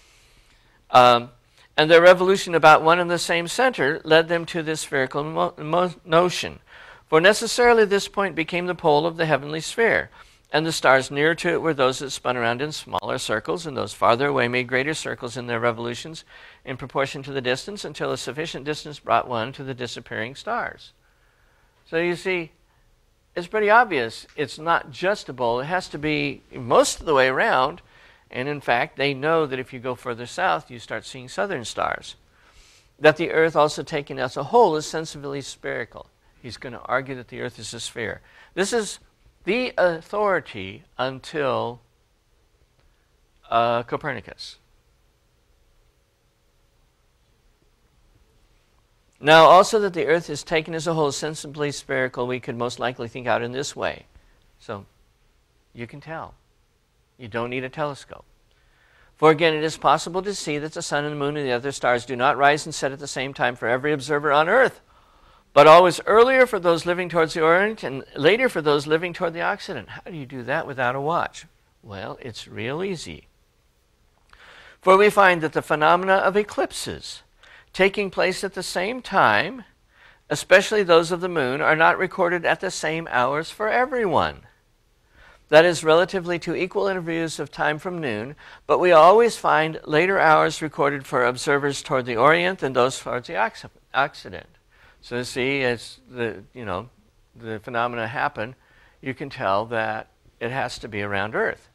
And their revolution about one and the same center led them to this spherical notion. For necessarily this point became the pole of the heavenly sphere. And the stars nearer to it were those that spun around in smaller circles, and those farther away made greater circles in their revolutions in proportion to the distance, until a sufficient distance brought one to the disappearing stars. So you see, it's pretty obvious. It's not just a bowl. It has to be most of the way around. And in fact, they know that if you go further south, you start seeing southern stars. That the earth, also taken as a whole, is sensibly spherical. He's going to argue that the earth is a sphere. This is the authority until Copernicus. Now, also that the earth is taken as a whole, sensibly spherical, we could most likely think out in this way. So, you can tell. You don't need a telescope. For again, it is possible to see that the sun and the moon and the other stars do not rise and set at the same time for every observer on earth, but always earlier for those living towards the Orient and later for those living toward the Occident. How do you do that without a watch? Well, it's real easy. For we find that the phenomena of eclipses taking place at the same time, especially those of the moon, are not recorded at the same hours for everyone. That is relatively to equal intervals of time from noon, but we always find later hours recorded for observers toward the Orient than those towards the Occident. So you see, as the phenomena happen, you can tell that it has to be around Earth.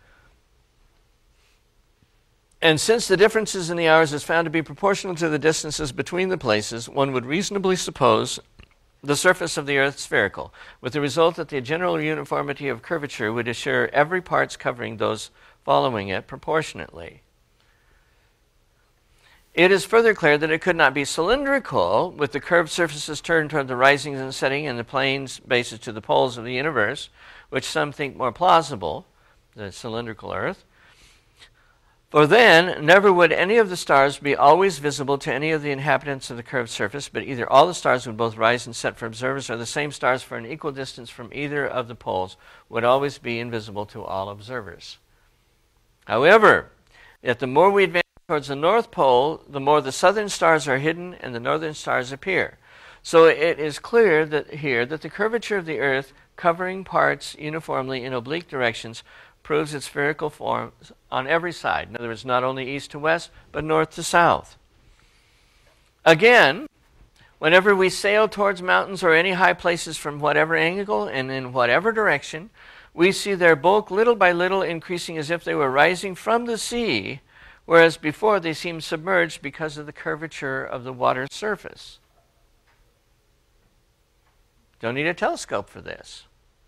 And since the differences in the hours is found to be proportional to the distances between the places, one would reasonably suppose the surface of the Earth spherical, with the result that the general uniformity of curvature would assure every parts covering those following it proportionately. It is further clear that it could not be cylindrical, with the curved surfaces turned toward the rising and setting and the planes bases to the poles of the universe, which some think more plausible, the cylindrical Earth. For then, never would any of the stars be always visible to any of the inhabitants of the curved surface, but either all the stars would both rise and set for observers, or the same stars for an equal distance from either of the poles would always be invisible to all observers. However, yet the more we advance towards the North Pole, the more the southern stars are hidden and the northern stars appear. So it is clear that here that the curvature of the Earth, covering parts uniformly in oblique directions, proves its spherical form on every side. In other words, not only east to west, but north to south. Again, whenever we sail towards mountains or any high places from whatever angle and in whatever direction, we see their bulk little by little increasing as if they were rising from the sea, whereas before they seemed submerged because of the curvature of the water's surface. Don't need a telescope for this.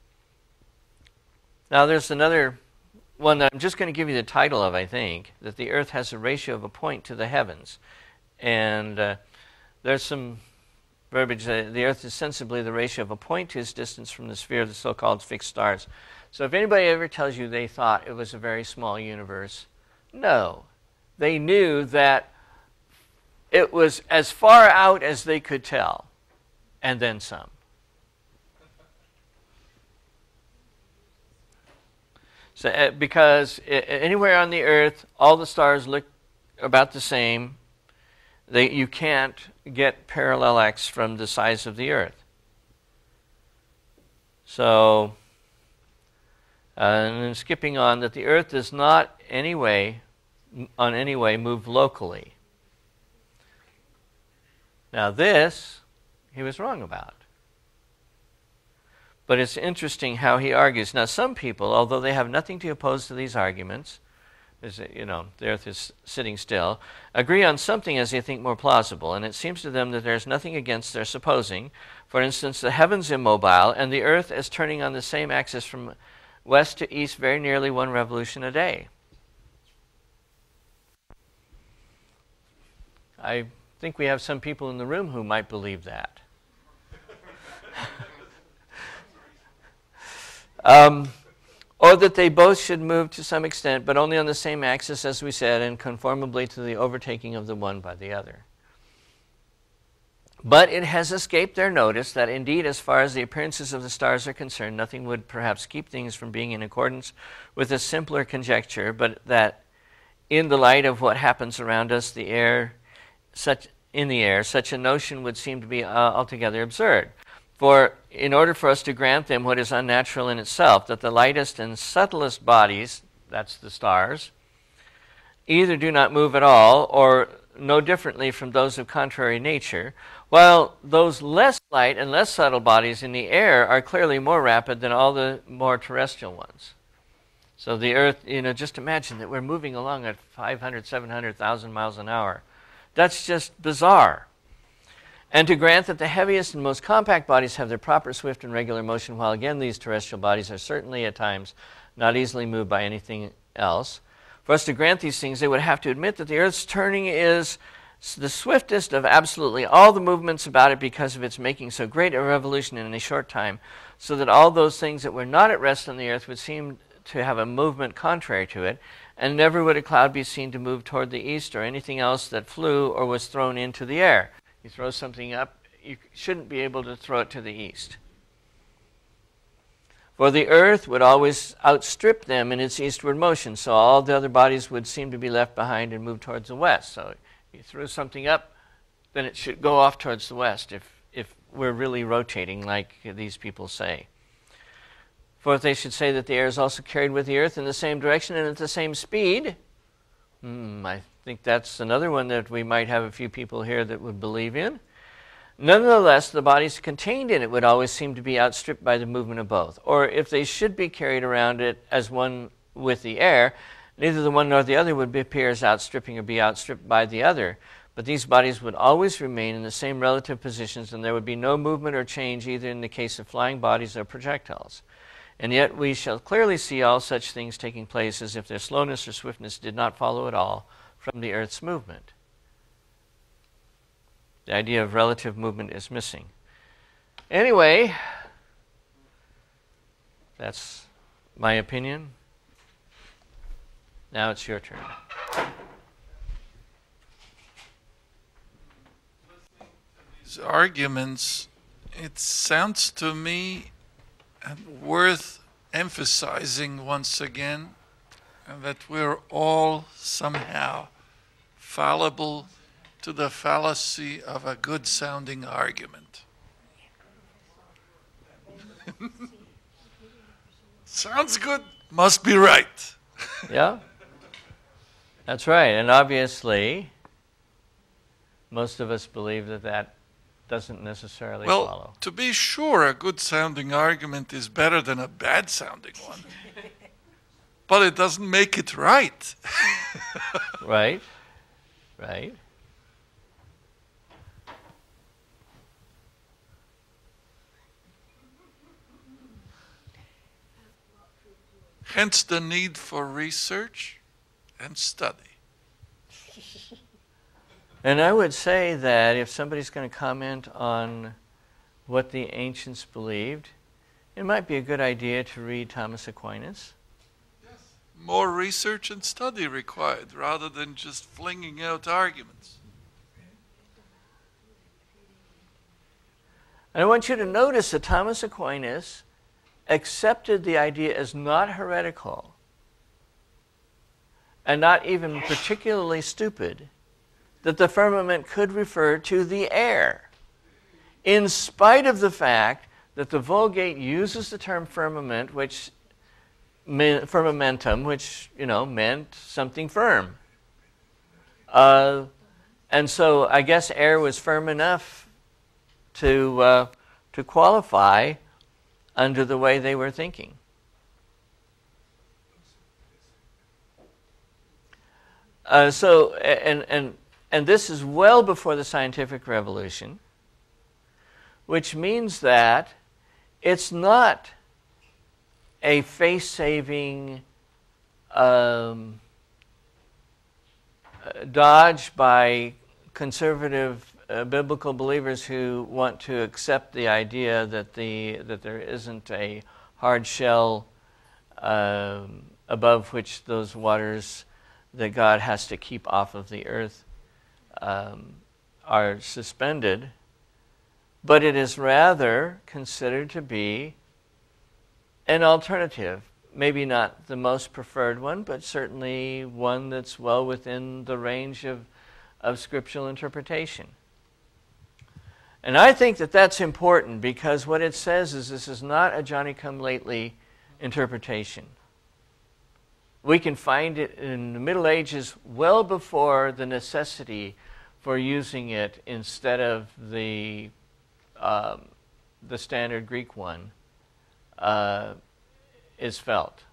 Now there's another one that I'm just going to give you the title of, I think, that the Earth has a ratio of a point to the heavens. And there's some verbiage that the Earth is sensibly the ratio of a point to its distance from the sphere of the so-called fixed stars. So if anybody ever tells you they thought it was a very small universe, no. They knew that it was as far out as they could tell, and then some. So, because anywhere on the Earth, all the stars look about the same. You can't get parallax from the size of the Earth. So, and then skipping on, that the Earth does not on any way move locally. Now this, he was wrong about. But it's interesting how he argues. Now some people, although they have nothing to oppose to these arguments, the Earth is sitting still, agree on something as they think more plausible, and it seems to them that there's nothing against their supposing, for instance, the heavens immobile, and the Earth as turning on the same axis from west to east very nearly one revolution a day. I think we have some people in the room who might believe that. Or that they both should move to some extent, but only on the same axis, as we said, and conformably to the overtaking of the one by the other. But it has escaped their notice that indeed, as far as the appearances of the stars are concerned, nothing would perhaps keep things from being in accordance with a simpler conjecture, but that in the light of what happens around us, such a notion would seem to be altogether absurd. For in order for us to grant them what is unnatural in itself, that the lightest and subtlest bodies, that's the stars, either do not move at all or no differently from those of contrary nature, while those less light and less subtle bodies in the air are clearly more rapid than all the more terrestrial ones. So the Earth, just imagine that we're moving along at 500, 700,000 miles an hour. That's just bizarre. And to grant that the heaviest and most compact bodies have their proper swift and regular motion, while again these terrestrial bodies are certainly at times not easily moved by anything else. For us to grant these things, they would have to admit that the Earth's turning is the swiftest of absolutely all the movements about it because of its making so great a revolution in a short time, so that all those things that were not at rest on the Earth would seem to have a movement contrary to it, and never would a cloud be seen to move toward the east or anything else that flew or was thrown into the air. You throw something up, you shouldn't be able to throw it to the east. For the Earth would always outstrip them in its eastward motion, so all the other bodies would seem to be left behind and move towards the west. So you threw something up, then it should go off towards the west if we're really rotating like these people say. For if they should say that the air is also carried with the earth in the same direction and at the same speed, I think that's another one that we might have a few people here that would believe in. Nonetheless, the bodies contained in it would always seem to be outstripped by the movement of both. Or if they should be carried around it as one with the air, neither the one nor the other would appear as outstripping or be outstripped by the other. But these bodies would always remain in the same relative positions, and there would be no movement or change either in the case of flying bodies or projectiles. And yet we shall clearly see all such things taking place as if their slowness or swiftness did not follow at all from the earth's movement. The idea of relative movement is missing. Anyway, that's my opinion. Now it's your turn. These arguments, it sounds to me worth emphasizing once again that we're all somehow fallible to the fallacy of a good-sounding argument. Sounds good, must be right. Yeah, that's right. And obviously, most of us believe that that doesn't necessarily follow. Well, to be sure, a good-sounding argument is better than a bad-sounding one. But it doesn't make it right. Right, right. Hence the need for research and study. And I would say that if somebody's going to comment on what the ancients believed, it might be a good idea to read Thomas Aquinas. Yes. More research and study required rather than just flinging out arguments. And I want you to notice that Thomas Aquinas accepted the idea as not heretical and not even particularly stupid, that the firmament could refer to the air, in spite of the fact that the Vulgate uses the term firmament, which firmamentum, which meant something firm. And so I guess air was firm enough to qualify under the way they were thinking. And this is well before the scientific revolution, which means that it's not a face-saving dodge by conservative biblical believers who want to accept the idea that there isn't a hard shell above which those waters that God has to keep off of the earth are suspended, but it is rather considered to be an alternative. Maybe not the most preferred one, but certainly one that's well within the range of scriptural interpretation. And I think that that's important because what it says is this is not a Johnny-come-lately interpretation. We can find it in the Middle Ages well before the necessity for using it instead of the standard Greek one is felt.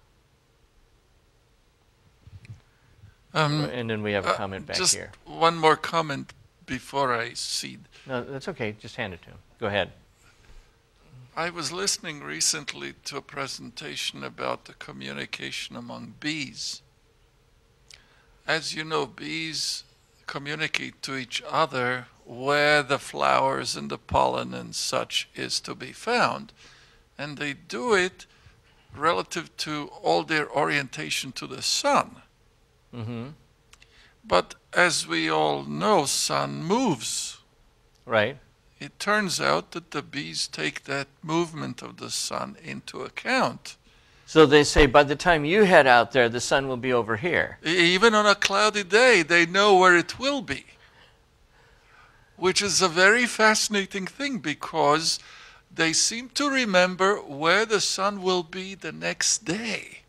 And then we have a comment back just here. One more comment before I cede. No, that's okay. Just hand it to him. Go ahead. I was listening recently to a presentation about the communication among bees. As you know, bees communicate to each other where the flowers and the pollen and such is to be found. And they do it relative to all their orientation to the sun. Mm-hmm. But as we all know, sun moves. Right. It turns out that the bees take that movement of the sun into account. So they say by the time you head out there, the sun will be over here. Even on a cloudy day, they know where it will be. which is a very fascinating thing because they seem to remember where the sun will be the next day.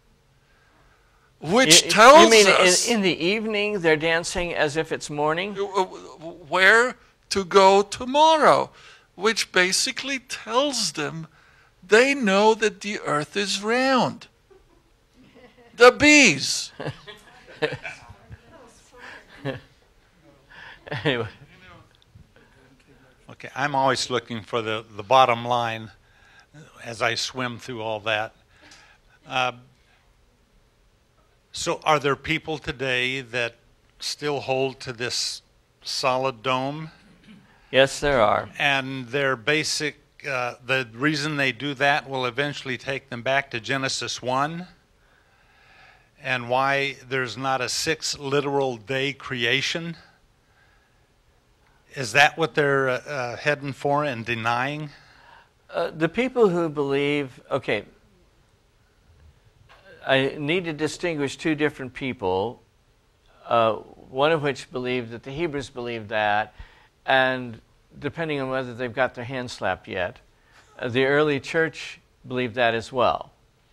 Which tells you mean us in the evening they're dancing as if it's morning? where to go tomorrow, which basically tells them they know that the earth is round. The bees. Anyway. Okay, I'm always looking for the bottom line as I swim through all that. So are there people today that still hold to this solid dome? Yes, there are. And their basic, the reason they do that will eventually take them back to Genesis 1 and why there's not a 6 literal day creation. Is that what they're heading for and denying? The people who believe, okay, I need to distinguish two different people, one of which believed that the Hebrews believed that, and depending on whether they've got their hand slapped yet, the early church believed that as well.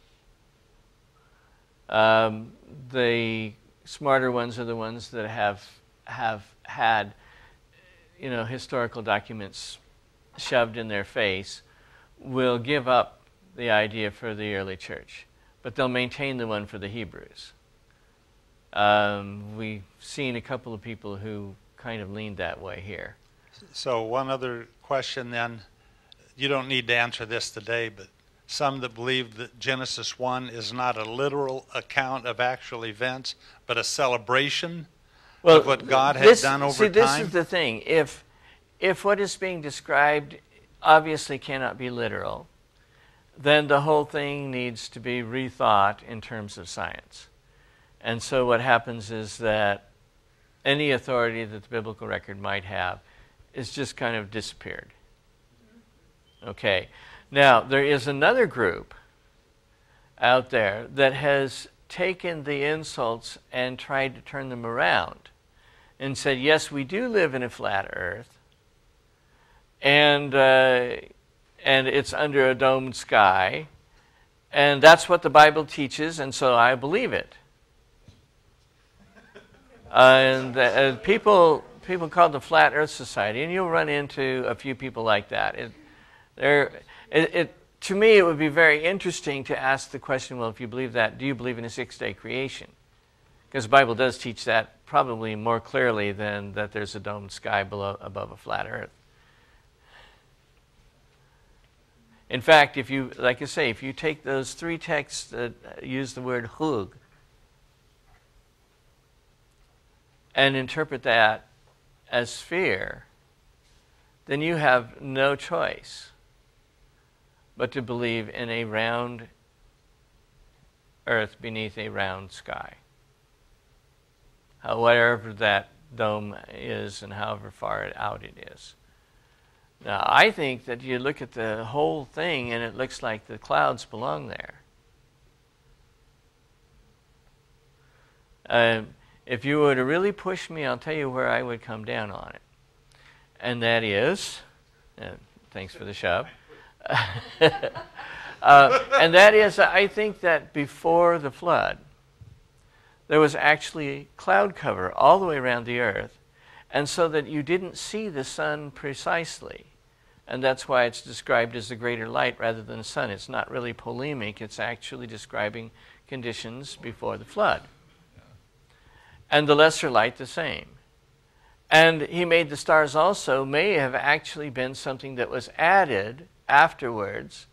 The smarter ones are the ones that have had, historical documents shoved in their face, will give up the idea for the early church, but they'll maintain the one for the Hebrews. We've seen a couple of people who kind of leaned that way here. So one other question then, you don't need to answer this today, but some that believe that Genesis 1 is not a literal account of actual events, but a celebration of what God had done over time? This is the thing. If what is being described obviously cannot be literal, then the whole thing needs to be rethought in terms of science. And so what happens is that any authority that the biblical record might have is just kind of disappeared. Okay. Now, there is another group out there that has taken the insults and tried to turn them around and said, yes, we do live in a flat earth, and it's under a domed sky, and that's what the Bible teaches, and so I believe it. And people call the Flat Earth Society, and you'll run into a few people like that. To me, it would be very interesting to ask the question, well, if you believe that, do you believe in a 6-day creation? Because the Bible does teach that probably more clearly than that there's a domed sky above a flat earth. In fact, if you take those 3 texts that use the word hug and interpret that as sphere, then you have no choice but to believe in a round earth beneath a round sky. Whatever that dome is and however far out it is. Now, I think that you look at the whole thing and it looks like the clouds belong there. If you were to really push me, I'll tell you where I would come down on it. And that is, thanks for the shove, and that is, I think that before the flood, there was actually cloud cover all the way around the earth, and so that you didn't see the sun precisely. And that's why it's described as the greater light rather than the sun. It's not really polemic. It's actually describing conditions before the flood. And the lesser light the same. And he made the stars also may have actually been something that was added afterwards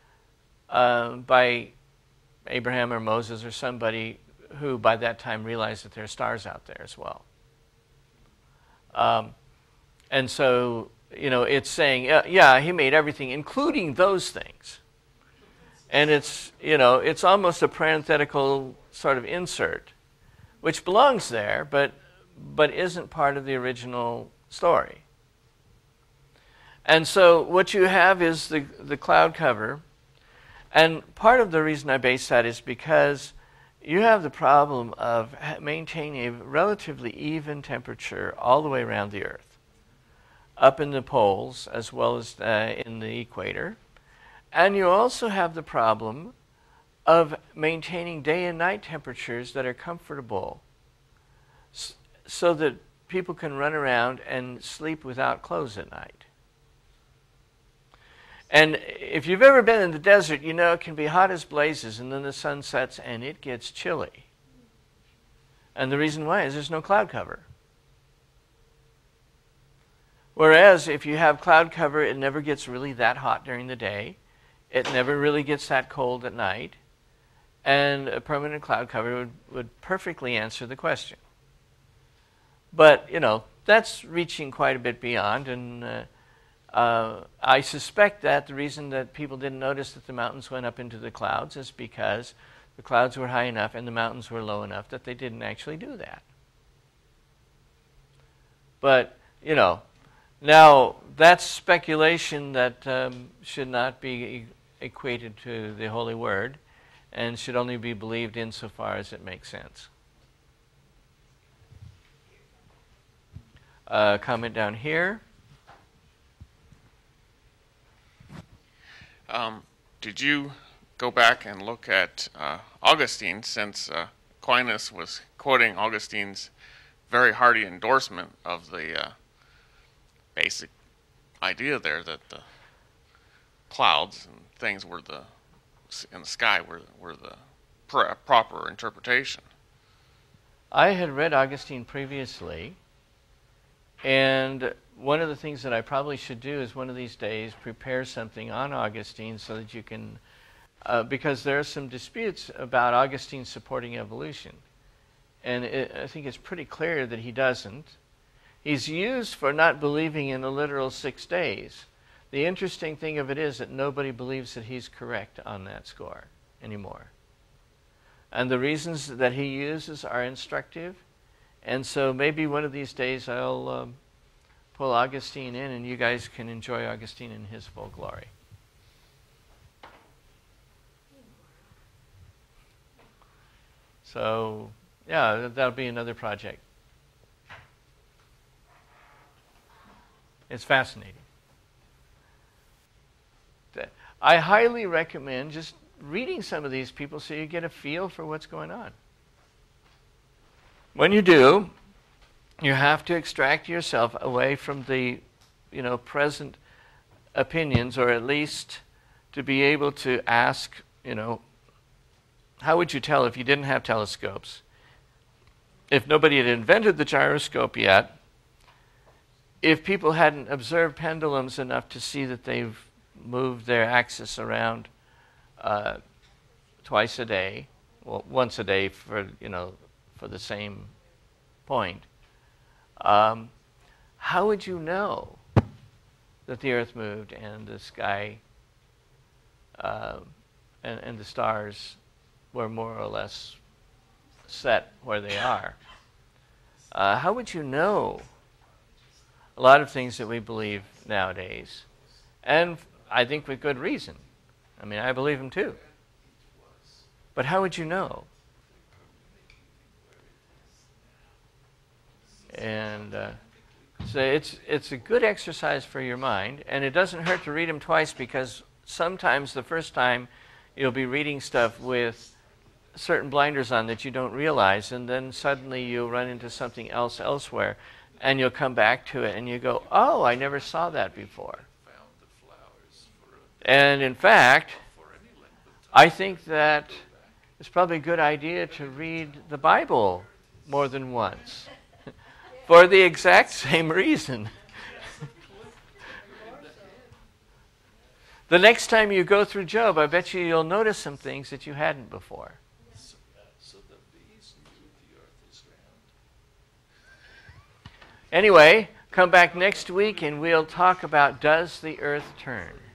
by Abraham or Moses or somebody who by that time realized that there are stars out there as well. And so, it's saying, yeah, he made everything, including those things. And it's almost a parenthetical sort of insert, which belongs there, but isn't part of the original story. And so what you have is the cloud cover. And part of the reason I base that is because you have the problem of maintaining a relatively even temperature all the way around the earth. up in the poles as well as in the equator. And you also have the problem of maintaining day and night temperatures that are comfortable so that people can run around and sleep without clothes at night. And if you've ever been in the desert, you know it can be hot as blazes, and then the sun sets and it gets chilly. And the reason why is there's no cloud cover. Whereas if you have cloud cover, it never gets really that hot during the day. It never really gets that cold at night. And a permanent cloud cover would perfectly answer the question. But, you know, that's reaching quite a bit beyond. And I suspect that the reason that people didn't notice that the mountains went up into the clouds is because the clouds were high enough and the mountains were low enough that they didn't actually do that. But, you know, now that's speculation that should not be equated to the Holy Word and should only be believed insofar as it makes sense. Comment down here. Did you go back and look at Augustine, since Aquinas was quoting Augustine's very hearty endorsement of the basic idea there that the clouds and things were in the sky were the proper interpretation? I had read Augustine previously, and one of the things that I probably should do is one of these days prepare something on Augustine so that you can, because there are some disputes about Augustine supporting evolution. And I think it's pretty clear that he doesn't. He's used for not believing in the literal 6 days. The interesting thing of it is that nobody believes that he's correct on that score anymore. And the reasons that he uses are instructive. And so maybe one of these days I'll pull Augustine in and you guys can enjoy Augustine in his full glory. So, yeah, that'll be another project. It's fascinating. I highly recommend just reading some of these people so you get a feel for what's going on. When you do, you have to extract yourself away from the, present opinions, or at least to be able to ask, how would you tell if you didn't have telescopes? If nobody had invented the gyroscope yet, if people hadn't observed pendulums enough to see that they've moved their axis around twice a day, well, once a day for the same point, how would you know that the Earth moved and the sky and the stars were more or less set where they are? How would you know a lot of things that we believe nowadays? And I think with good reason. I mean, I believe them too. But how would you know? And so it's a good exercise for your mind, and it doesn't hurt to read them twice, because sometimes the first time you'll be reading stuff with certain blinders on that you don't realize, and then suddenly you'll run into something else elsewhere, and you'll come back to it and you go, oh, I never saw that before. And in fact, I think that it's probably a good idea to read the Bible more than once for the exact same reason. The next time you go through Job, I bet you'll notice some things that you hadn't before. So the bees knew the earth is round. Anyway, come back next week and we'll talk about, does the earth turn?